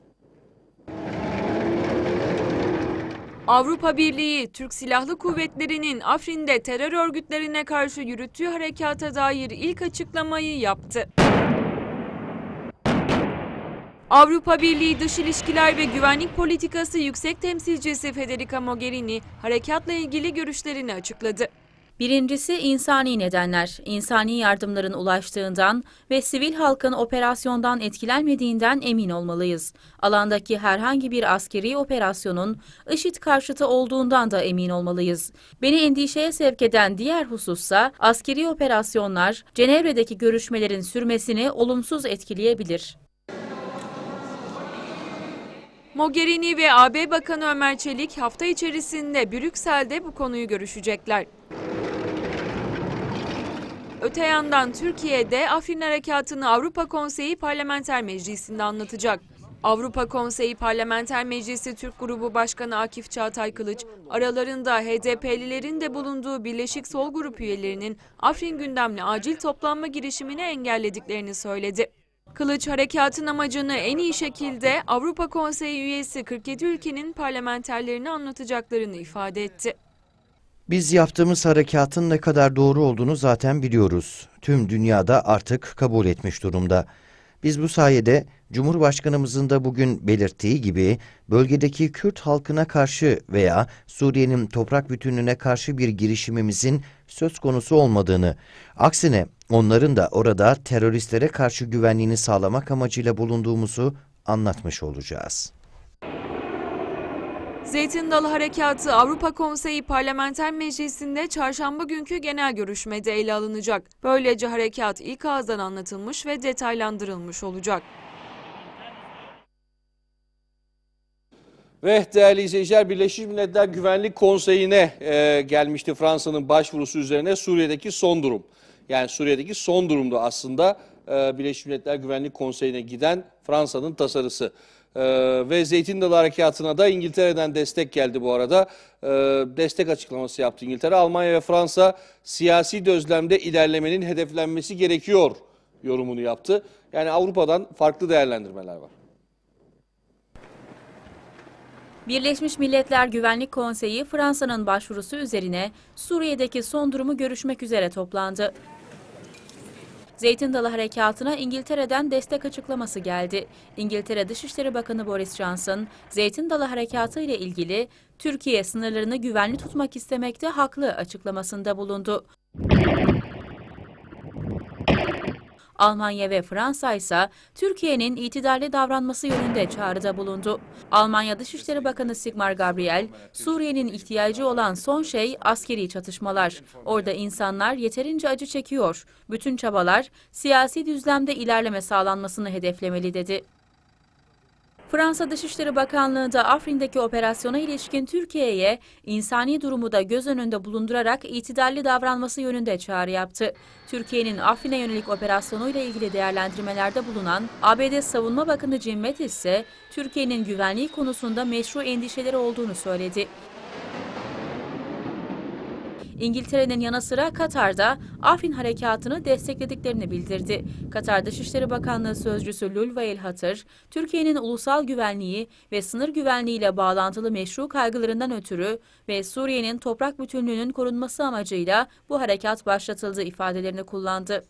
Avrupa Birliği, Türk Silahlı Kuvvetleri'nin Afrin'de terör örgütlerine karşı yürüttüğü harekata dair ilk açıklamayı yaptı. Avrupa Birliği Dış İlişkiler ve Güvenlik Politikası Yüksek Temsilcisi Federica Mogherini harekatla ilgili görüşlerini açıkladı. Birincisi insani nedenler, insani yardımların ulaştığından ve sivil halkın operasyondan etkilenmediğinden emin olmalıyız. Alandaki herhangi bir askeri operasyonun IŞİD karşıtı olduğundan da emin olmalıyız. Beni endişeye sevk eden diğer husussa askeri operasyonlar Cenevre'deki görüşmelerin sürmesini olumsuz etkileyebilir. Mogherini ve A B Bakanı Ömer Çelik hafta içerisinde Brüksel'de bu konuyu görüşecekler. Öte yandan Türkiye'de Afrin Harekatı'nı Avrupa Konseyi Parlamenter Meclisi'nde anlatacak. Avrupa Konseyi Parlamenter Meclisi Türk Grubu Başkanı Akif Çağatay Kılıç, aralarında H D P'lilerin de bulunduğu Birleşik Sol Grup üyelerinin Afrin gündemli acil toplanma girişimini engellediklerini söyledi. Kılıç, harekatın amacını en iyi şekilde Avrupa Konseyi üyesi kırk yedi ülkenin parlamenterlerini anlatacaklarını ifade etti. Biz yaptığımız harekatın ne kadar doğru olduğunu zaten biliyoruz. Tüm dünyada artık kabul etmiş durumda. Biz bu sayede Cumhurbaşkanımızın da bugün belirttiği gibi bölgedeki Kürt halkına karşı veya Suriye'nin toprak bütünlüğüne karşı bir girişimimizin söz konusu olmadığını, aksine onların da orada teröristlere karşı güvenliğini sağlamak amacıyla bulunduğumuzu anlatmış olacağız. Zeytin Dalı Harekatı Avrupa Konseyi Parlamenter Meclisi'nde çarşamba günkü genel görüşmede ele alınacak. Böylece harekat ilk ağızdan anlatılmış ve detaylandırılmış olacak. Ve değerli izleyiciler, Birleşmiş Milletler Güvenlik Konseyi'ne e, gelmişti Fransa'nın başvurusu üzerine Suriye'deki son durum. Yani Suriye'deki son durumda aslında e, Birleşmiş Milletler Güvenlik Konseyi'ne giden Fransa'nın tasarısı. Ee, ve Zeytin Dalı Harekatı'na da İngiltere'den destek geldi bu arada. Ee, destek açıklaması yaptı İngiltere. Almanya ve Fransa siyasi düzlemde ilerlemenin hedeflenmesi gerekiyor yorumunu yaptı. Yani Avrupa'dan farklı değerlendirmeler var. Birleşmiş Milletler Güvenlik Konseyi Fransa'nın başvurusu üzerine Suriye'deki son durumu görüşmek üzere toplandı. Zeytin Dalı Harekatı'na İngiltere'den destek açıklaması geldi. İngiltere Dışişleri Bakanı Boris Johnson, Zeytin Dalı Harekatı ile ilgili Türkiye sınırlarını güvenli tutmak istemekte haklı açıklamasında bulundu. Almanya ve Fransa ise Türkiye'nin itidalli davranması yönünde çağrıda bulundu. Almanya Dışişleri Bakanı Sigmar Gabriel, Suriye'nin ihtiyacı olan son şey askeri çatışmalar. Orada insanlar yeterince acı çekiyor. Bütün çabalar siyasi düzlemde ilerleme sağlanmasını hedeflemeli dedi. Fransa Dışişleri Bakanlığı da Afrin'deki operasyona ilişkin Türkiye'ye insani durumu da göz önünde bulundurarak itidalli davranması yönünde çağrı yaptı. Türkiye'nin Afrin'e yönelik operasyonuyla ilgili değerlendirmelerde bulunan A B D Savunma Bakanı Jim Mattis ise Türkiye'nin güvenliği konusunda meşru endişeleri olduğunu söyledi. İngiltere'nin yanı sıra Katar'da Afrin Harekatı'nı desteklediklerini bildirdi. Katar Dışişleri Bakanlığı Sözcüsü Lulva El Hatır, Türkiye'nin ulusal güvenliği ve sınır güvenliğiyle bağlantılı meşru kaygılarından ötürü ve Suriye'nin toprak bütünlüğünün korunması amacıyla bu harekat başlatıldığı ifadelerini kullandı.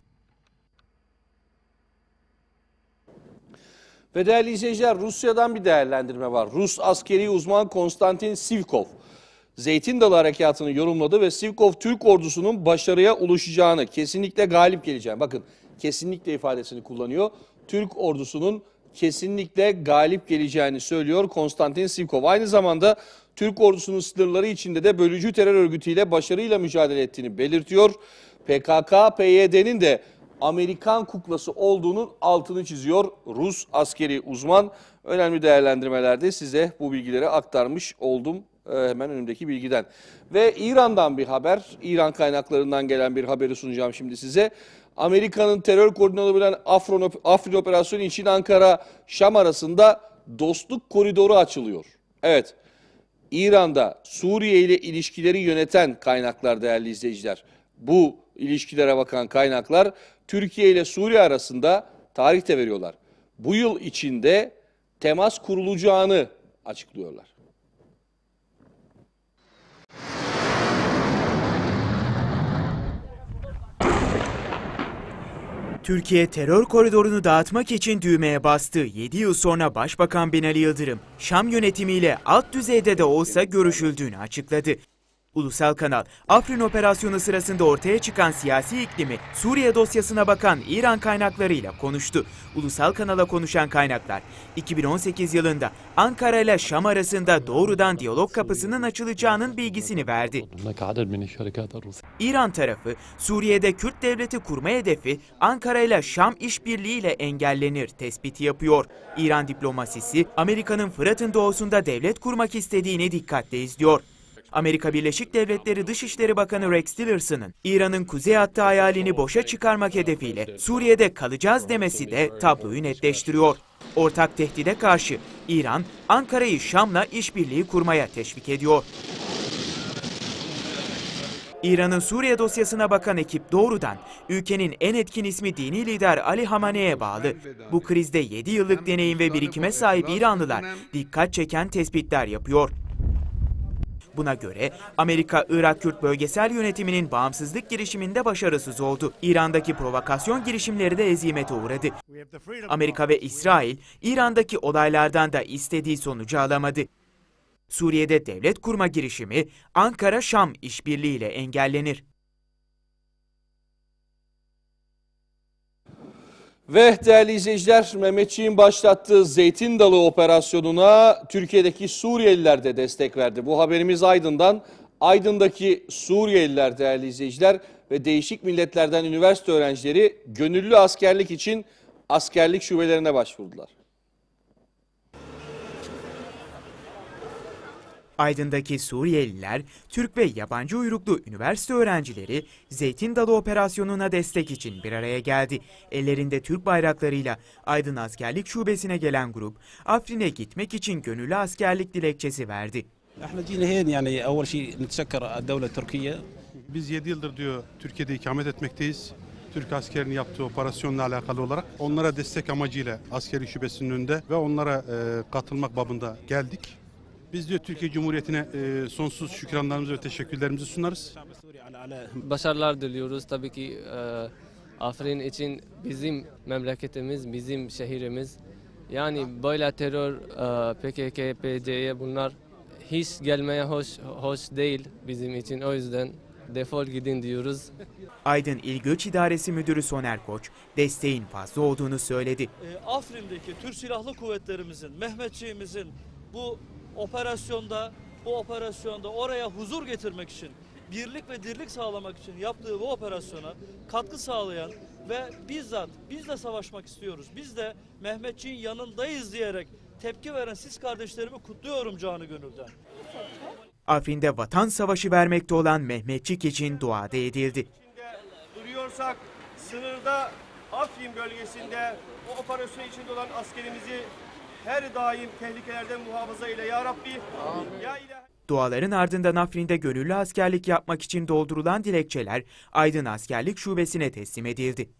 Ve değerli izleyiciler, Rusya'dan bir değerlendirme var. Rus askeri uzman Konstantin Sivkov, Zeytin Dalı Harekatı'nı yorumladı ve Sivkov Türk ordusunun başarıya ulaşacağını, kesinlikle galip geleceğini, bakın kesinlikle ifadesini kullanıyor. Türk ordusunun kesinlikle galip geleceğini söylüyor Konstantin Sivkov. Aynı zamanda Türk ordusunun sınırları içinde de bölücü terör örgütüyle başarıyla mücadele ettiğini belirtiyor. P K K P Y D'nin de Amerikan kuklası olduğunun altını çiziyor Rus askeri uzman. Önemli değerlendirmelerde size bu bilgileri aktarmış oldum. Hemen önümdeki bilgiden. Ve İran'dan bir haber, İran kaynaklarından gelen bir haberi sunacağım şimdi size. Amerika'nın terör koordinatörü bilen Afrin, Afrin operasyonu için Ankara-Şam arasında dostluk koridoru açılıyor. Evet, İran'da Suriye ile ilişkileri yöneten kaynaklar değerli izleyiciler. Bu ilişkilere bakan kaynaklar Türkiye ile Suriye arasında tarihte veriyorlar. Bu yıl içinde temas kurulacağını açıklıyorlar. Türkiye terör koridorunu dağıtmak için düğmeye bastı. yedi yıl sonra Başbakan Binali Yıldırım, Şam yönetimiyle alt düzeyde de olsa görüşüldüğünü açıkladı. Ulusal Kanal, Afrin operasyonu sırasında ortaya çıkan siyasi iklimi Suriye dosyasına bakan İran kaynaklarıyla konuştu. Ulusal Kanal'a konuşan kaynaklar, iki bin on sekiz yılında Ankara ile Şam arasında doğrudan diyalog kapısının açılacağının bilgisini verdi. İran tarafı, Suriye'de Kürt devleti kurma hedefi Ankara ile Şam işbirliğiyle engellenir tespiti yapıyor. İran diplomasisi, Amerika'nın Fırat'ın doğusunda devlet kurmak istediğini dikkatle izliyor. Amerika Birleşik Devletleri Dışişleri Bakanı Rex Tillerson'ın İran'ın kuzey hattı hayalini boşa çıkarmak hedefiyle Suriye'de kalacağız demesi de tabloyu netleştiriyor. Ortak tehdide karşı İran, Ankara'yı Şam'la işbirliği kurmaya teşvik ediyor. İran'ın Suriye dosyasına bakan ekip doğrudan ülkenin en etkin ismi dini lider Ali Hamane'ye bağlı. Bu krizde yedi yıllık deneyim ve birikime sahip İranlılar dikkat çeken tespitler yapıyor. Buna göre Amerika, Irak Kürt bölgesel yönetiminin bağımsızlık girişiminde başarısız oldu. İran'daki provokasyon girişimleri de ezimete uğradı. Amerika ve İsrail, İran'daki olaylardan da istediği sonucu alamadı. Suriye'de devlet kurma girişimi Ankara-Şam işbirliğiyle engellenir. Ve değerli izleyiciler, Mehmetçiğin başlattığı Zeytin Dalı operasyonuna Türkiye'deki Suriyeliler de destek verdi. Bu haberimiz Aydın'dan. Aydın'daki Suriyeliler değerli izleyiciler ve değişik milletlerden üniversite öğrencileri gönüllü askerlik için askerlik şubelerine başvurdular. Aydın'daki Suriyeliler, Türk ve yabancı uyruklu üniversite öğrencileri Zeytin Dalı operasyonuna destek için bir araya geldi. Ellerinde Türk bayraklarıyla Aydın Askerlik Şubesi'ne gelen grup, Afrin'e gitmek için gönüllü askerlik dilekçesi verdi. Biz yedi yıldır diyor Türkiye'de ikamet etmekteyiz. Türk askerinin yaptığı operasyonla alakalı olarak onlara destek amacıyla askerlik şubesinin önünde ve onlara e, katılmak babında geldik. Biz diyor Türkiye Cumhuriyeti'ne e, sonsuz şükranlarımızı ve teşekkürlerimizi sunarız. Başarılar diliyoruz tabii ki e, Afrin için bizim memleketimiz, bizim şehrimiz. Yani böyle terör, e, P K K, P C Y'ye bunlar hiç gelmeye hoş, hoş değil bizim için. O yüzden defol gidin diyoruz. Aydın İl Göç İdaresi Müdürü Soner Koç, desteğin fazla olduğunu söyledi. E, Afrin'deki Türk Silahlı Kuvvetlerimizin, Mehmetçiğimizin bu operasyonda, bu operasyonda oraya huzur getirmek için, birlik ve dirlik sağlamak için yaptığı bu operasyona katkı sağlayan ve bizzat biz de savaşmak istiyoruz, biz de Mehmetçiğin yanındayız diyerek tepki veren siz kardeşlerimi kutluyorum canı gönülden. Afrin'de vatan savaşı vermekte olan Mehmetçik için duada edildi. Duruyorsak sınırda Afrin bölgesinde bu operasyon içinde olan askerimizi her daim tehlikelerden muhafaza ile ya Rabbi. Ya ilahe... Duaların ardından Afrin'de gönüllü askerlik yapmak için doldurulan dilekçeler Aydın Askerlik Şubesi'ne teslim edildi.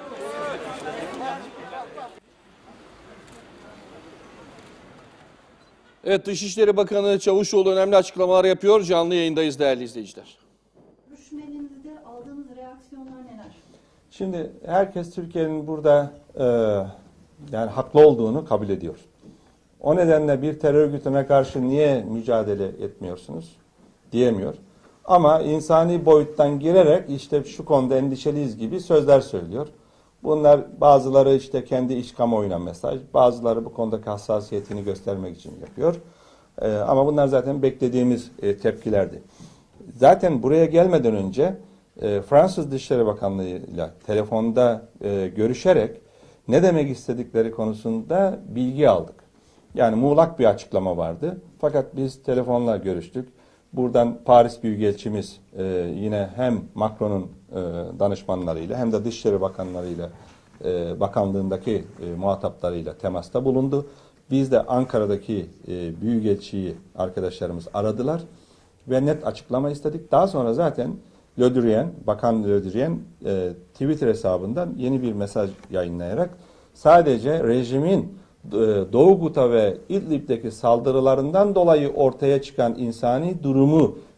Evet, Dışişleri Bakanı Çavuşoğlu önemli açıklamalar yapıyor. Canlı yayındayız değerli izleyiciler. Görüşmelerinizde aldığınız reaksiyonlar neler? Şimdi herkes Türkiye'nin burada e, yani haklı olduğunu kabul ediyor. O nedenle bir terör örgütüne karşı niye mücadele etmiyorsunuz diyemiyor. Ama insani boyuttan girerek işte şu konuda endişeliyiz gibi sözler söylüyor. Bunlar bazıları işte kendi iç kamuoyuna mesaj, bazıları bu konudaki hassasiyetini göstermek için yapıyor. Ee, ama bunlar zaten beklediğimiz e, tepkilerdi. Zaten buraya gelmeden önce e, Fransız Dışişleri Bakanlığı'yla telefonda e, görüşerek ne demek istedikleri konusunda bilgi aldık. Yani muğlak bir açıklama vardı. Fakat biz telefonla görüştük. Buradan Paris Büyükelçimiz e, yine hem Macron'un e, danışmanlarıyla hem de Dışişleri Bakanlarıyla, e, bakanlığındaki e, muhataplarıyla temasta bulundu. Biz de Ankara'daki e, Büyükelçiyi arkadaşlarımız aradılar ve net açıklama istedik. Daha sonra zaten Le Drian, Bakan Le Drian e, Twitter hesabından yeni bir mesaj yayınlayarak sadece rejimin Doğu Guta ve İdlib'deki saldırılarından dolayı ortaya çıkan insani durumu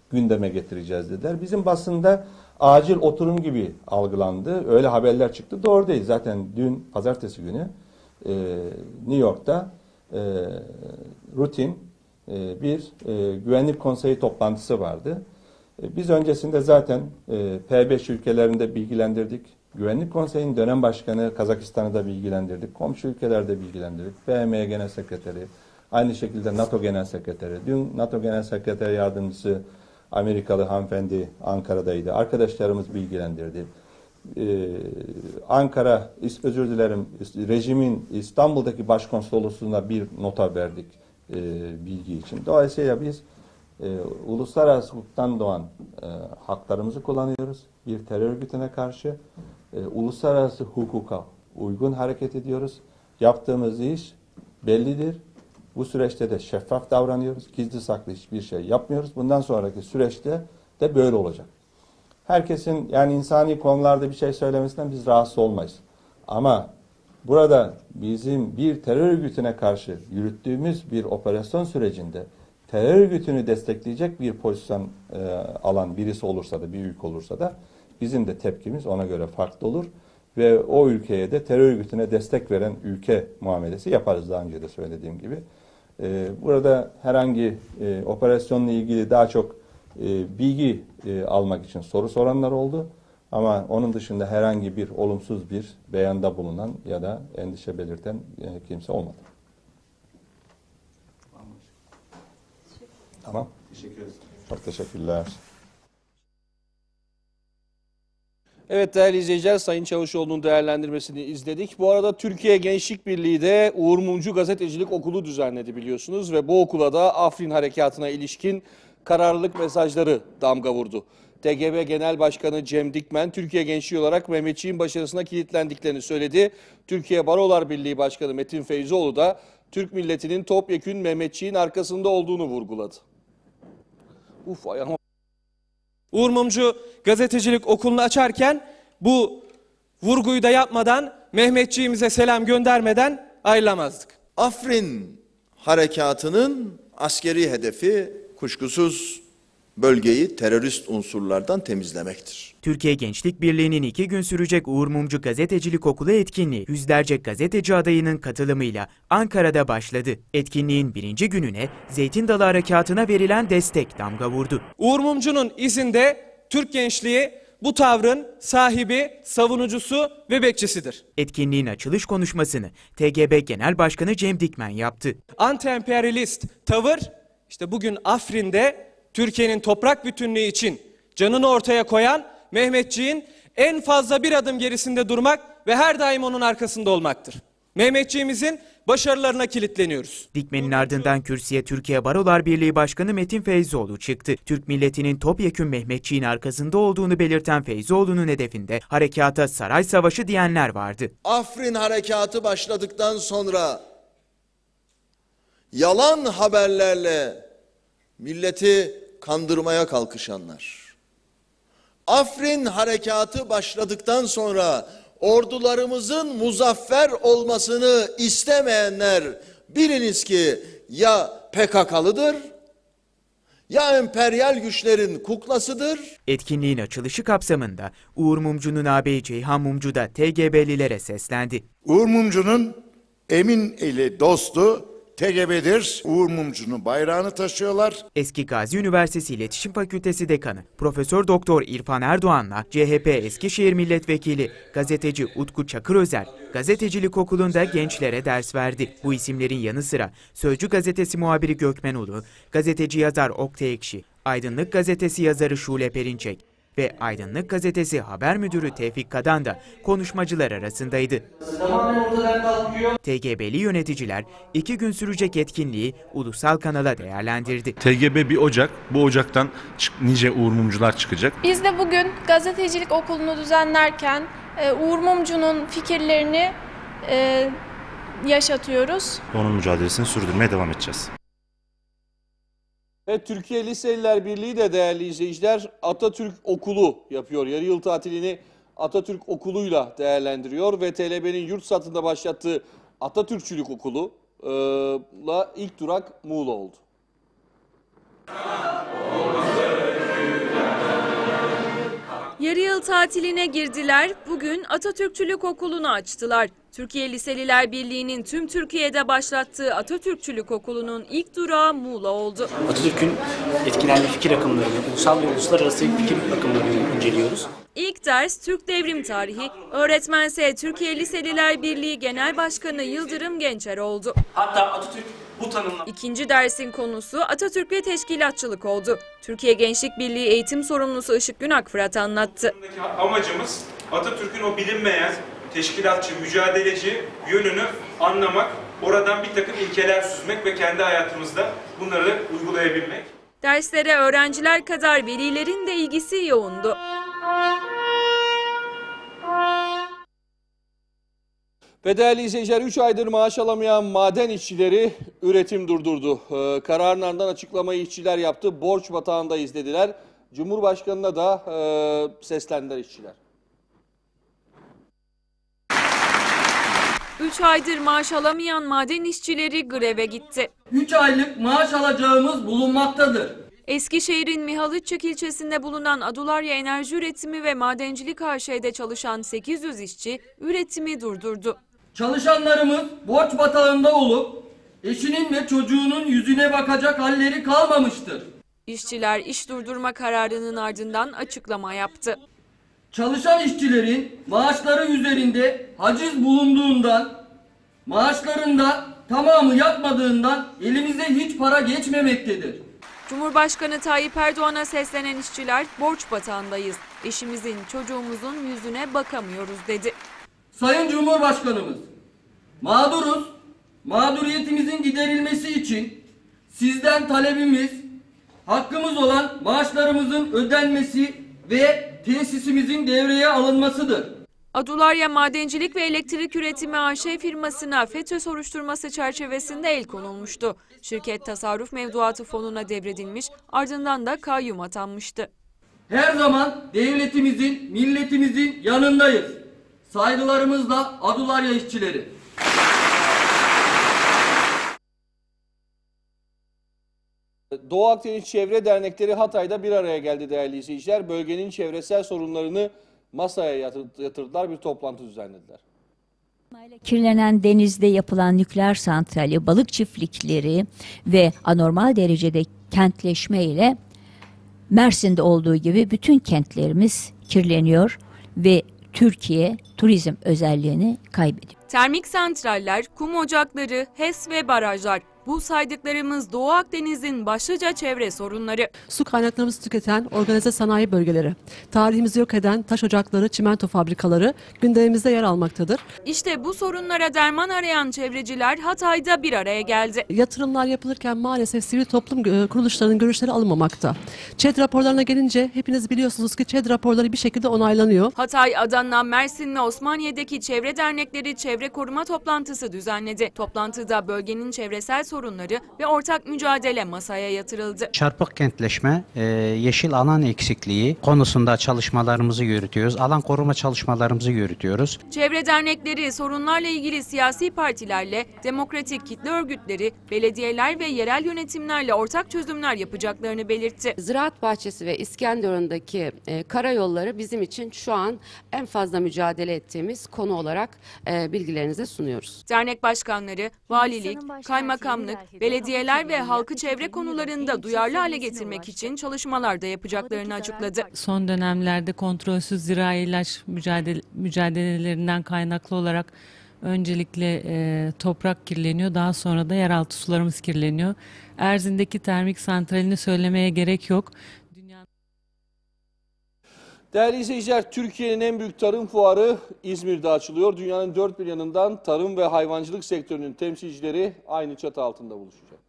gündeme getireceğiz dediler. Bizim basında acil oturum gibi algılandı. Öyle haberler çıktı. Doğru değil. Zaten dün pazartesi günü e, New York'ta e, rutin e, bir e, güvenlik konseyi toplantısı vardı. E, biz öncesinde zaten e, P beş ülkelerinde bilgilendirdik. Güvenlik Konseyi'nin dönem başkanı Kazakistan'ı da bilgilendirdik. Komşu ülkelerde bilgilendirdik. B M Genel Sekreteri, aynı şekilde NATO Genel Sekreteri. Dün NATO Genel Sekreteri Yardımcısı Amerikalı hanımefendi Ankara'daydı. Arkadaşlarımız bilgilendirdi. Ee, Ankara, özür dilerim, rejimin İstanbul'daki başkonsolosluğuna bir nota verdik e, bilgi için. Dolayısıyla biz e, uluslararası hukuktan doğan e, haklarımızı kullanıyoruz. Bir terör örgütüne karşı e, uluslararası hukuka uygun hareket ediyoruz. Yaptığımız iş bellidir. Bu süreçte de şeffaf davranıyoruz. Gizli saklı hiçbir şey yapmıyoruz. Bundan sonraki süreçte de böyle olacak. Herkesin yani insani konularda bir şey söylemesinden biz rahatsız olmayız. Ama burada bizim bir terör örgütüne karşı yürüttüğümüz bir operasyon sürecinde terör örgütünü destekleyecek bir pozisyon e, alan birisi olursa da, bir ülke olursa da bizim de tepkimiz ona göre farklı olur. Ve o ülkeye de terör örgütüne destek veren ülke muamelesi yaparız, daha önce de söylediğim gibi. Ee, burada herhangi e, operasyonla ilgili daha çok e, bilgi e, almak için soru soranlar oldu. Ama onun dışında herhangi bir olumsuz bir beyanda bulunan ya da endişe belirten e, kimse olmadı. Tamam. Teşekkür ederim. Çok teşekkürler. Evet değerli izleyiciler, Sayın Çavuşoğlu'nun değerlendirmesini izledik. Bu arada Türkiye Gençlik Birliği de Uğur Mumcu Gazetecilik Okulu düzenledi biliyorsunuz ve bu okula da Afrin Harekatı'na ilişkin kararlılık mesajları damga vurdu. T G B Genel Başkanı Cem Dikmen, Türkiye gençliği olarak Mehmetçiğin başarısına kilitlendiklerini söyledi. Türkiye Barolar Birliği Başkanı Metin Feyzoğlu da Türk milletinin topyekün Mehmetçiğin arkasında olduğunu vurguladı. Uf ayağıma. Uğur Mumcu Gazetecilik Okulu'nu açarken bu vurguyu da yapmadan, Mehmetçiğimize selam göndermeden ayrılamazdık. Afrin Harekatı'nın askeri hedefi kuşkusuz bölgeyi terörist unsurlardan temizlemektir. Türkiye Gençlik Birliği'nin iki gün sürecek Uğur Mumcu Gazetecilik Okulu etkinliği yüzlerce gazeteci adayının katılımıyla Ankara'da başladı. Etkinliğin birinci gününe Zeytin Dalı Harekatı'na verilen destek damga vurdu. Uğur Mumcu'nun izinde Türk gençliği bu tavrın sahibi, savunucusu ve bekçisidir. Etkinliğin açılış konuşmasını T G B Genel Başkanı Cem Dikmen yaptı. Anti-emperyalist tavır işte bugün Afrin'de Türkiye'nin toprak bütünlüğü için canını ortaya koyan Mehmetçiğin en fazla bir adım gerisinde durmak ve her daim onun arkasında olmaktır. Mehmetçiğimizin başarılarına kilitleniyoruz. Dikmen'in ardından kürsüye Türkiye Barolar Birliği Başkanı Metin Feyzoğlu çıktı. Türk milletinin topyekün Mehmetçiğin arkasında olduğunu belirten Feyzoğlu'nun hedefinde harekata saray savaşı diyenler vardı. Afrin Harekatı başladıktan sonra yalan haberlerle milleti kandırmaya kalkışanlar, Afrin Harekatı başladıktan sonra ordularımızın muzaffer olmasını istemeyenler biliniz ki ya P K K'lıdır ya emperyal güçlerin kuklasıdır. Etkinliğin açılışı kapsamında Uğur Mumcu'nun ağabeyi Ceyhan Mumcu da T G B'lilere seslendi. Uğur Mumcu'nun emin eli dostu T G B'dir. Uğur Mumcu'nun bayrağını taşıyorlar. Eski Gazi Üniversitesi İletişim Fakültesi Dekanı Profesör Doktor İrfan Erdoğan'la C H P Eskişehir Milletvekili gazeteci Utku Çakırözer Gazetecilik Okulu'nda gençlere ders verdi. Bu isimlerin yanı sıra Sözcü Gazetesi muhabiri Gökmen Ulu, gazeteci yazar Oktay Ekşi, Aydınlık Gazetesi yazarı Şule Perinçek ve Aydınlık Gazetesi haber müdürü Tevfik Kadan da konuşmacılar arasındaydı. T G B'li yöneticiler iki gün sürecek etkinliği ulusal kanala değerlendirdi. T G B bir ocak, bu ocaktan nice Uğur Mumcular çıkacak. Biz de bugün gazetecilik okulunu düzenlerken Uğur Mumcu'nun fikirlerini e, yaşatıyoruz. Onun mücadelesini sürdürmeye devam edeceğiz. Evet, Türkiye Liseliler Birliği de değerli izleyiciler Atatürk Okulu yapıyor. Yarı yıl tatilini Atatürk Okulu'yla değerlendiriyor ve T L B'nin yurt satında başlattığı Atatürkçülük Okulu'la ilk durak Muğla oldu. Yarı yıl tatiline girdiler, bugün Atatürkçülük Okulu'nu açtılar. Türkiye Liseliler Birliği'nin tüm Türkiye'de başlattığı Atatürkçülük Okulu'nun ilk durağı Muğla oldu. Atatürk'ün etkilendiği fikir akımlarını, ulusal ve uluslararası fikir akımlarını inceliyoruz. İlk ders Türk Devrim Tarihi, öğretmense Türkiye Liseliler Birliği Genel Başkanı Yıldırım Gençer oldu. Hatta Atatürk bu tanımla... İkinci dersin konusu Atatürk ve teşkilatçılık oldu. Türkiye Gençlik Birliği Eğitim Sorumlusu Işık Günak Fırat anlattı. Amacımız Atatürk'ün o bilinmeyen teşkilatçı, mücadeleci yönünü anlamak, oradan bir takım ilkeler süzmek ve kendi hayatımızda bunları uygulayabilmek. Derslere öğrenciler kadar velilerin de ilgisi yoğundu. Ve değerli izleyiciler, üç aydır maaş alamayan maden işçileri üretim durdurdu. Ee, kararın ardından açıklamayı işçiler yaptı. Borç batağındayız dediler. Cumhurbaşkanına da e, seslendiler işçiler. üç aydır maaş alamayan maden işçileri greve gitti. üç aylık maaş alacağımız bulunmaktadır. Eskişehir'in Mihalıççık ilçesinde bulunan Adularya Enerji Üretimi ve Madencilik A Ş'de çalışan sekiz yüz işçi üretimi durdurdu. Çalışanlarımız borç batağında olup eşinin ve çocuğunun yüzüne bakacak halleri kalmamıştır. İşçiler iş durdurma kararının ardından açıklama yaptı. Çalışan işçilerin maaşları üzerinde haciz bulunduğundan, maaşlarında tamamı yatmadığından elimize hiç para geçmemektedir. Cumhurbaşkanı Tayyip Erdoğan'a seslenen işçiler borç batağındayız. Eşimizin, çocuğumuzun yüzüne bakamıyoruz dedi. Sayın Cumhurbaşkanımız, mağduruz, mağduriyetimizin giderilmesi için sizden talebimiz, hakkımız olan maaşlarımızın ödenmesi ve tesisimizin devreye alınmasıdır. Adularya Madencilik ve Elektrik Üretimi A Ş firmasına FETÖ soruşturması çerçevesinde el konulmuştu. Şirket tasarruf mevduatı fonuna devredilmiş, ardından da kayyum atanmıştı. Her zaman devletimizin, milletimizin yanındayız. Saygılarımızla Adularya işçileri. Doğu Akdeniz Çevre Dernekleri Hatay'da bir araya geldi değerli izleyiciler. Bölgenin çevresel sorunlarını masaya yatırdılar, bir toplantı düzenlediler. Kirlenen denizde yapılan nükleer santrali, balık çiftlikleri ve anormal derecede kentleşme ile Mersin'de olduğu gibi bütün kentlerimiz kirleniyor ve Türkiye turizm özelliğini kaybediyor. Termik santraller, kum ocakları, HES ve barajlar. Bu saydıklarımız Doğu Akdeniz'in başlıca çevre sorunları. Su kaynaklarımızı tüketen organize sanayi bölgeleri, tarihimizi yok eden taş ocakları, çimento fabrikaları gündemimizde yer almaktadır. İşte bu sorunlara derman arayan çevreciler Hatay'da bir araya geldi. Yatırımlar yapılırken maalesef sivil toplum kuruluşlarının görüşleri alınmamakta. ÇED raporlarına gelince hepiniz biliyorsunuz ki ÇED raporları bir şekilde onaylanıyor. Hatay, Adana, Mersin ve Osmaniye'deki çevre dernekleri çevre koruma toplantısı düzenledi. Toplantıda bölgenin çevresel sorunları ve ortak mücadele masaya yatırıldı. Çarpık kentleşme, e, yeşil alan eksikliği konusunda çalışmalarımızı yürütüyoruz. Alan koruma çalışmalarımızı yürütüyoruz. Çevre dernekleri sorunlarla ilgili siyasi partilerle, demokratik kitle örgütleri, belediyeler ve yerel yönetimlerle ortak çözümler yapacaklarını belirtti. Ziraat Bahçesi ve İskenderun'daki e, karayolları bizim için şu an en fazla mücadele ettiğimiz konu olarak e, bilgilerinize sunuyoruz. Dernek başkanları, valilik, kaymakam belediyeler ve halkı çevre konularında duyarlı hale getirmek için çalışmalar da yapacaklarını açıkladı. Son dönemlerde kontrolsüz zirai ilaç mücadele, mücadelelerinden kaynaklı olarak öncelikle e, toprak kirleniyor, daha sonra da yeraltı sularımız kirleniyor. Erzin'deki termik santralini söylemeye gerek yok. Değerli izleyiciler, Türkiye'nin en büyük tarım fuarı İzmir'de açılıyor. Dünyanın dört bir yanından tarım ve hayvancılık sektörünün temsilcileri aynı çatı altında buluşacak.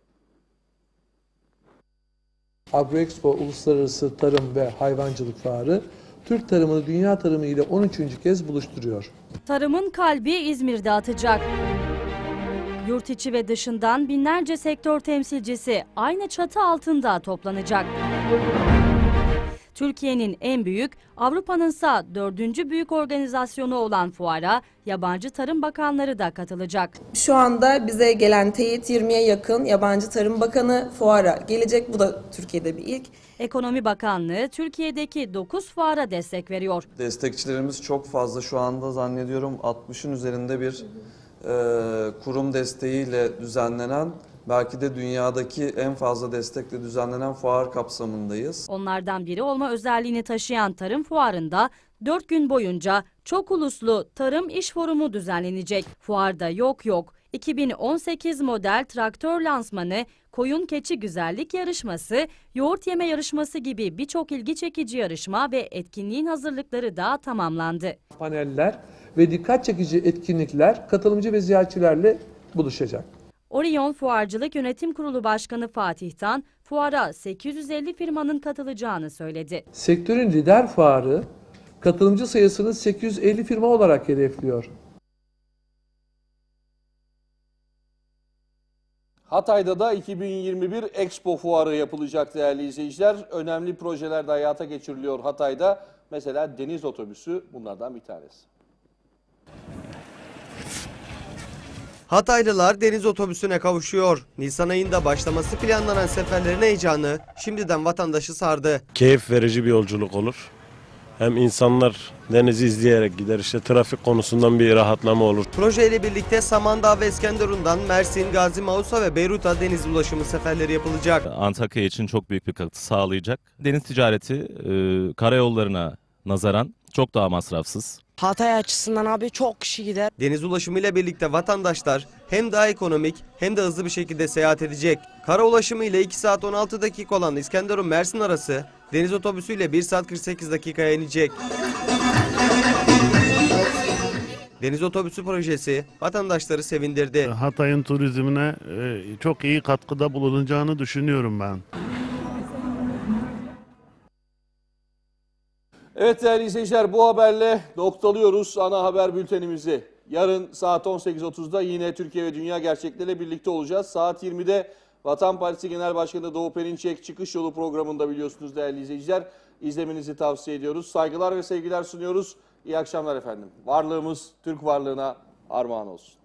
Agroexpo Uluslararası Tarım ve Hayvancılık Fuarı, Türk tarımını dünya tarımı ile on üçüncü kez buluşturuyor. Tarımın kalbi İzmir'de atacak. Yurt içi ve dışından binlerce sektör temsilcisi aynı çatı altında toplanacak. Türkiye'nin en büyük, Avrupa'nınsa dördüncü büyük organizasyonu olan fuara yabancı tarım bakanları da katılacak. Şu anda bize gelen teyit yirmiye yakın yabancı tarım bakanı fuara gelecek. Bu da Türkiye'de bir ilk. Ekonomi Bakanlığı Türkiye'deki dokuz fuara destek veriyor. Destekçilerimiz çok fazla, şu anda zannediyorum altmışın üzerinde bir e, kurum desteğiyle düzenlenen, belki de dünyadaki en fazla destekle düzenlenen fuar kapsamındayız. Onlardan biri olma özelliğini taşıyan tarım fuarında dört gün boyunca çok uluslu tarım iş forumu düzenlenecek. Fuarda yok yok iki bin on sekiz model traktör lansmanı, koyun keçi güzellik yarışması, yoğurt yeme yarışması gibi birçok ilgi çekici yarışma ve etkinliğin hazırlıkları da tamamlandı. Paneller ve dikkat çekici etkinlikler katılımcı ve ziyaretçilerle buluşacak. Orion Fuarcılık Yönetim Kurulu Başkanı Fatih Tan, fuara sekiz yüz elli firmanın katılacağını söyledi. Sektörün lider fuarı katılımcı sayısını sekiz yüz elli firma olarak hedefliyor. Hatay'da da iki bin yirmi bir Expo Fuarı yapılacak değerli izleyiciler. Önemli projeler de hayata geçiriliyor Hatay'da. Mesela deniz otobüsü bunlardan bir tanesi. Hataylılar deniz otobüsüne kavuşuyor. Nisan ayında başlaması planlanan seferlerin heyecanı şimdiden vatandaşı sardı. Keyif verici bir yolculuk olur. Hem insanlar denizi izleyerek gider, işte trafik konusundan bir rahatlama olur. Projeyle birlikte Samandağ ve İskenderun'dan Mersin, Gazi Mausa ve Beyrut'a deniz ulaşımı seferleri yapılacak. Antakya için çok büyük bir katkı sağlayacak. Deniz ticareti e, karayollarına nazaran çok daha masrafsız. Hatay açısından abi çok kişi gider. Deniz ulaşımıyla birlikte vatandaşlar hem daha ekonomik hem de hızlı bir şekilde seyahat edecek. Kara ulaşımı ile iki saat on altı dakika olan İskenderun-Mersin arası deniz otobüsüyle bir saat kırk sekiz dakikaya inecek. Deniz otobüsü projesi vatandaşları sevindirdi. Hatay'ın turizmine çok iyi katkıda bulunacağını düşünüyorum ben. Evet değerli izleyiciler, bu haberle noktalıyoruz ana haber bültenimizi. Yarın saat on sekiz otuzda yine Türkiye ve dünya gerçekleriyle birlikte olacağız. Saat yirmide Vatan Partisi Genel Başkanı Doğu Perinçek çıkış yolu programında biliyorsunuz değerli izleyiciler. İzlemenizi tavsiye ediyoruz. Saygılar ve sevgiler sunuyoruz. İyi akşamlar efendim. Varlığımız Türk varlığına armağan olsun.